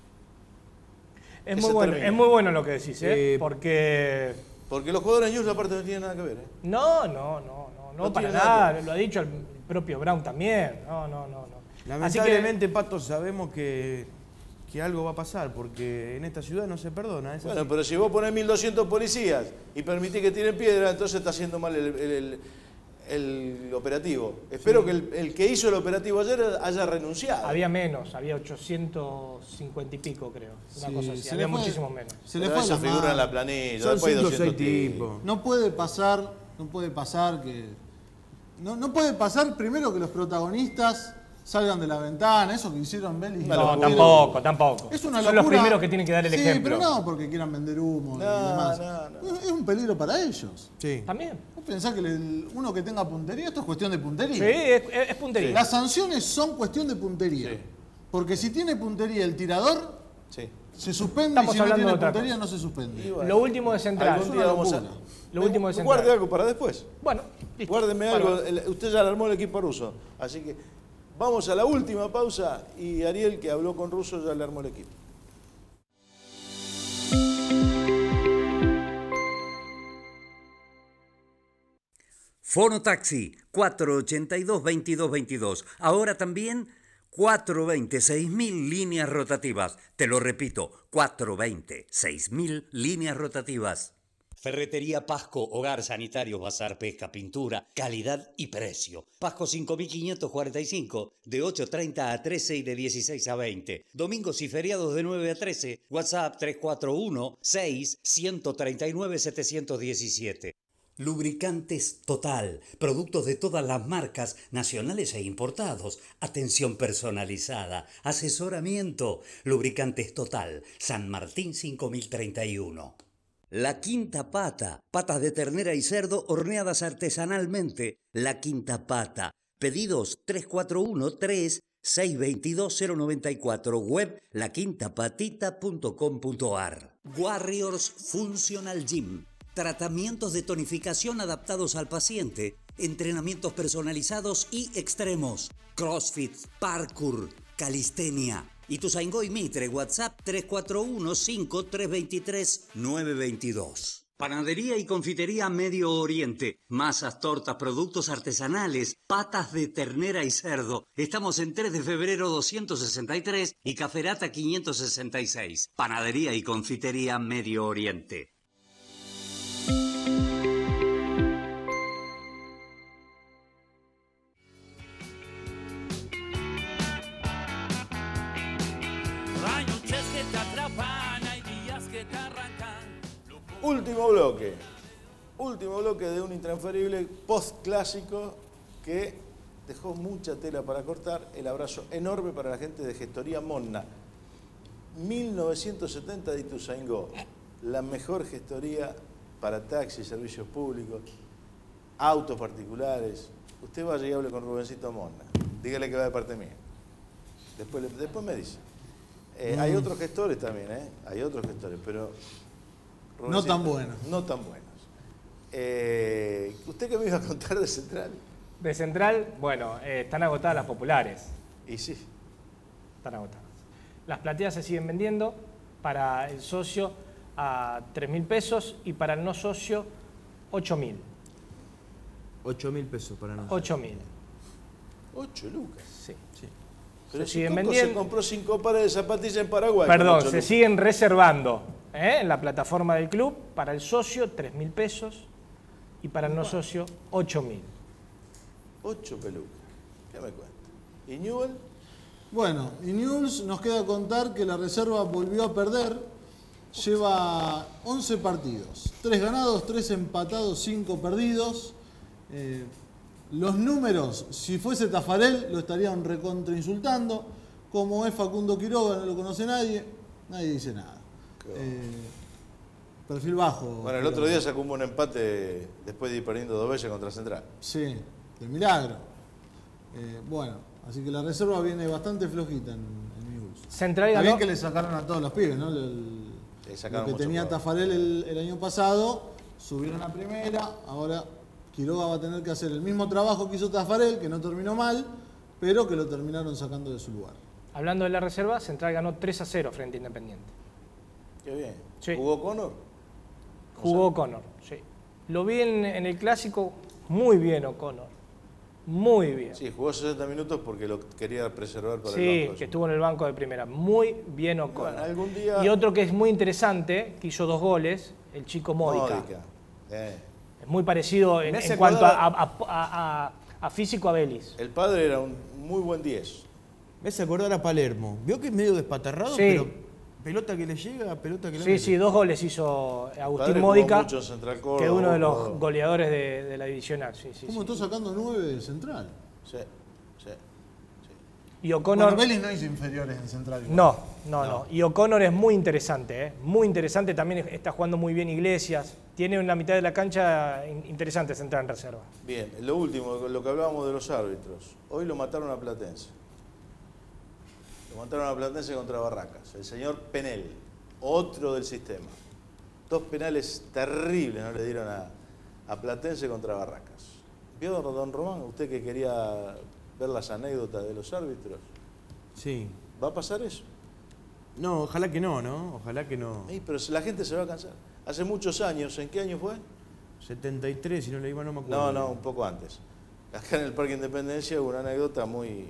Speaker 8: Es muy bueno lo que decís, porque
Speaker 6: los jugadores de Newell's aparte no tienen nada que ver.
Speaker 8: No, para
Speaker 6: tiene
Speaker 8: nada. Lo ha dicho el propio Brown también. No.
Speaker 9: Lamentablemente, Pato, sabemos que algo va a pasar, porque en esta ciudad no se perdona. Es
Speaker 6: Bueno,
Speaker 9: así.
Speaker 6: pero si vos ponés 1.200 policías y permitís que tiren piedra, entonces está haciendo mal el operativo. Espero que el que hizo el operativo ayer haya renunciado.
Speaker 8: Había menos, había 850 y pico, creo. Una cosa así, había muchísimo menos.
Speaker 7: Se le
Speaker 6: Pero
Speaker 7: fue
Speaker 6: eso
Speaker 7: la
Speaker 6: figura
Speaker 7: mano.
Speaker 6: en la planilla.
Speaker 9: Son
Speaker 6: Después hay
Speaker 9: 5 o 6
Speaker 6: 200
Speaker 9: tipos.
Speaker 7: No puede pasar que... No puede pasar primero que los protagonistas salgan de la ventana, eso que hicieron Vélez. y
Speaker 8: No,
Speaker 7: Montero.
Speaker 8: tampoco.
Speaker 7: Es una
Speaker 8: Son
Speaker 7: locura.
Speaker 8: los primeros que tienen que dar el ejemplo.
Speaker 7: Pero no porque quieran vender humo y demás. Es un peligro para ellos.
Speaker 9: Sí.
Speaker 8: También.
Speaker 7: ¿Vos pensás que uno que tenga puntería, esto es cuestión de puntería?
Speaker 8: Sí, es puntería.
Speaker 7: Las sanciones son cuestión de puntería.
Speaker 6: Sí.
Speaker 7: Porque si tiene puntería el tirador, se suspende,
Speaker 8: Estamos
Speaker 7: y si no
Speaker 8: hablando
Speaker 7: tiene
Speaker 8: de otra
Speaker 7: puntería
Speaker 8: cosa.
Speaker 7: no se suspende.
Speaker 8: Lo último de Central.
Speaker 6: Algún día vamos a...
Speaker 8: Lo último de Central.
Speaker 6: Guarde algo para después.
Speaker 8: Bueno, listo.
Speaker 6: Guárdeme algo. Usted ya le armó el equipo ruso. Así que vamos a la última pausa y Ariel, que habló con Russo, ya le armó el equipo.
Speaker 1: Fonotaxi 482-2222. Ahora también 420-6000 líneas rotativas. Te lo repito, 420-6000 líneas rotativas. Ferretería Pasco, hogar, sanitarios, bazar, pesca, pintura, calidad y precio. Pasco 5545, de 8:30 a 13 y de 16 a 20. Domingos y feriados de 9 a 13. WhatsApp 341-6-139-717. Lubricantes Total, productos de todas las marcas, nacionales e importados, atención personalizada, asesoramiento. Lubricantes Total, San Martín 5031. La Quinta Pata, patas de ternera y cerdo horneadas artesanalmente. La Quinta Pata, pedidos 341-3-622-094, web laquintapatita.com.ar. Warriors Functional Gym. Tratamientos de tonificación adaptados al paciente, entrenamientos personalizados y extremos, crossfit, parkour, calistenia. Ituzaingó Mitre, WhatsApp 341-5323-922. Panadería y confitería Medio Oriente. Masas, tortas, productos artesanales, patas de ternera y cerdo. Estamos en 3 de febrero 263 y Caferata 566. Panadería y confitería Medio Oriente.
Speaker 5: Hay noches que te atrapan, hay días que te arrancan.
Speaker 6: Último bloque. Último bloque de un intransferible post-clásico que dejó mucha tela para cortar. El abrazo enorme para la gente de Gestoría Monna. 1970 de Ituzaingó. La mejor gestoría para taxis, servicios públicos, autos particulares. Usted vaya y hable con Rubencito Monna. Dígale que va de parte mía. Después me dice. Hay otros gestores también, hay otros gestores, pero...
Speaker 7: No tan buenos.
Speaker 6: No tan buenos. ¿Usted qué me iba a contar de Central?
Speaker 8: De Central, bueno, están agotadas las populares.
Speaker 6: Y sí.
Speaker 8: Están agotadas. Las plateas se siguen vendiendo para el socio a 3.000 pesos y para el no socio 8.000.
Speaker 9: 8.000 pesos para nosotros.
Speaker 8: 8.000.
Speaker 6: 8 lucas.
Speaker 8: Sí.
Speaker 6: Pero
Speaker 8: Se
Speaker 6: si
Speaker 8: siguen
Speaker 6: Coco
Speaker 8: vendiendo.
Speaker 6: se compró 5 pares de zapatillas en Paraguay.
Speaker 8: Perdón,
Speaker 6: con 8
Speaker 8: se
Speaker 6: lucas.
Speaker 8: siguen reservando en la plataforma del club para el socio 3.000 pesos y para el no socio 8.000.
Speaker 6: 8 pelucas. ¿Qué me cuenta? ¿Y Newell?
Speaker 7: Bueno, y Newell's nos queda contar que la reserva volvió a perder. lleva 11 partidos, 3 ganados, 3 empatados, 5 perdidos. Los números, si fuese Tafarel, lo estarían recontra insultando. Como es Facundo Quiroga, no lo conoce nadie dice nada. Perfil bajo.
Speaker 6: Bueno, el otro día sacó un buen empate después de ir perdiendo 2 veces contra Central.
Speaker 7: Sí, de milagro. Bueno, así que la reserva viene bastante flojita en Newell's.
Speaker 8: Central
Speaker 7: Está
Speaker 8: ganó.
Speaker 7: bien que le sacaron a todos los pibes, ¿no? Lo que tenía Tafarel el año pasado, subieron a primera, ahora Quiroga va a tener que hacer el mismo trabajo que hizo Tafarel, que no terminó mal, pero que lo terminaron sacando de su lugar.
Speaker 8: Hablando de la reserva, Central ganó 3-0 frente a Independiente.
Speaker 6: Qué bien.
Speaker 8: Sí.
Speaker 6: ¿Jugó Connor?
Speaker 8: Jugó O'Connor, sí. Lo vi en el clásico, muy bien O'Connor. Muy bien.
Speaker 6: Sí, jugó 60 minutos porque lo quería preservar para el
Speaker 8: Sí,
Speaker 6: banco.
Speaker 8: que estuvo en el banco de primera. Muy bien O'Connor.
Speaker 6: Bueno, algún día...
Speaker 8: Y otro que es muy interesante, que hizo 2 goles, el chico Módica. Es muy parecido en cuanto a físico a Vélez.
Speaker 6: El padre era un muy buen 10.
Speaker 9: Me hace acordar a Palermo. Vio que es medio despatarrado,
Speaker 8: Sí.
Speaker 9: pero pelota que le llega, pelota que le mete.
Speaker 8: Sí, 2 goles hizo Agustín
Speaker 6: Padre
Speaker 8: Módica,
Speaker 6: jugó mucho en Central Córdoba,
Speaker 8: que es uno de los
Speaker 6: jugó.
Speaker 8: goleadores de la divisional. Sí,
Speaker 7: ¿Cómo está sacando 9 de Central?
Speaker 6: Sí.
Speaker 8: Y O'Connor...
Speaker 7: Bueno, Vélez no hizo inferiores en Central.
Speaker 8: No. Y O'Connor es muy interesante, ¿eh? Muy interesante. También está jugando muy bien Iglesias. Tiene una mitad de la cancha interesante Central en reserva.
Speaker 6: Bien, lo último, lo que hablábamos de los árbitros. Hoy lo mataron a Platense. Lo mataron a Platense contra Barracas. El señor Penel, otro del sistema. 2 penales terribles no le dieron a Platense contra Barracas. ¿Vio, don Román, usted que quería ver las anécdotas de los árbitros?
Speaker 9: Sí.
Speaker 6: ¿Va a pasar eso?
Speaker 9: No, ojalá que no, ¿no? Ojalá que no.
Speaker 6: Sí, pero la gente se va a cansar. Hace muchos años, ¿en qué año fue?
Speaker 9: 73, si no le digo, no me acuerdo.
Speaker 6: No, un poco antes. Acá en el Parque Independencia hubo una anécdota muy...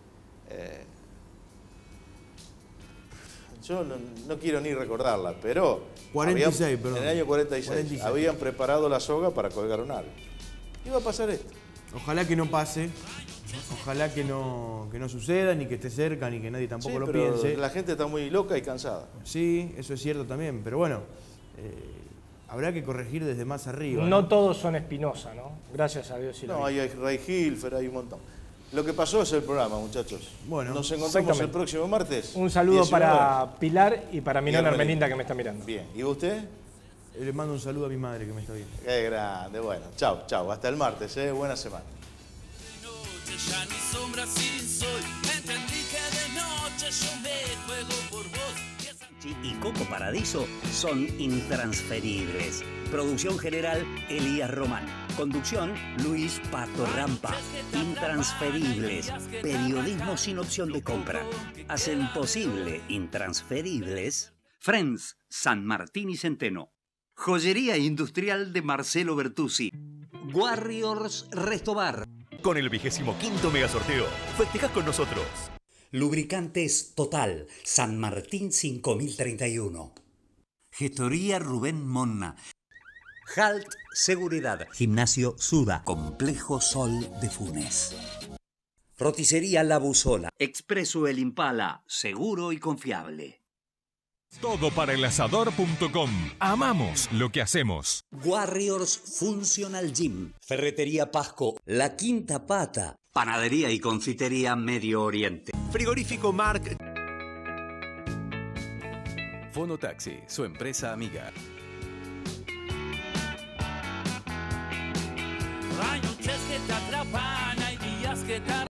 Speaker 6: yo no quiero ni recordarla, pero...
Speaker 9: 46, perdón.
Speaker 6: En el año 46,
Speaker 9: 46.
Speaker 6: habían preparado la soga para colgar un árbitro. Iba a pasar esto.
Speaker 9: Ojalá que no pase. Ojalá que no suceda, ni que esté cerca, ni que nadie tampoco lo
Speaker 6: pero
Speaker 9: piense.
Speaker 6: la gente está muy loca y cansada.
Speaker 9: Sí, eso es cierto también, pero bueno, habrá que corregir desde más arriba.
Speaker 8: No todos son Espinosa, ¿no? Gracias a Dios.
Speaker 6: No, hay Ray Hilfer, hay un montón. Lo que pasó es el programa, muchachos.
Speaker 9: Bueno,
Speaker 6: nos encontramos el próximo martes.
Speaker 8: Un saludo
Speaker 6: 19
Speaker 8: para Pilar y para mi
Speaker 6: Y
Speaker 8: nona
Speaker 6: Hermelinda.
Speaker 8: Hermelinda que me está mirando.
Speaker 6: Bien, ¿y usted?
Speaker 9: Le mando un saludo a mi madre que me está viendo.
Speaker 6: Qué grande, bueno. Chao. Hasta el martes, buena semana.
Speaker 5: Ya ni sombra sin sol. Entendí que de noche yo me juego por vos.
Speaker 1: Y Coco Paradiso son intransferibles. Producción general, Elías Román. Conducción, Luis Pato Rampa. Intransferibles. Periodismo sin opción de compra. Hacen posible intransferibles. Friends, San Martín y Centeno. Joyería industrial de Marcelo Bertuzzi. Warriors Restobar.
Speaker 2: Con el 25º megasorteo, festejás con nosotros.
Speaker 1: Lubricantes Total, San Martín 5031. Gestoría Rubén Monna. Halt Seguridad. Gimnasio Suda. Complejo Sol de Funes. Roticería La Buzola. Expreso El Impala. Seguro y confiable.
Speaker 3: Todo para el asador.com. Amamos lo que hacemos.
Speaker 1: Warriors Functional Gym. Ferretería Pasco. La Quinta Pata. Panadería y confitería Medio Oriente.
Speaker 13: Frigorífico Marc.
Speaker 4: Fonotaxi, su empresa amiga.
Speaker 5: Hay noches que te atrapan, hay días que te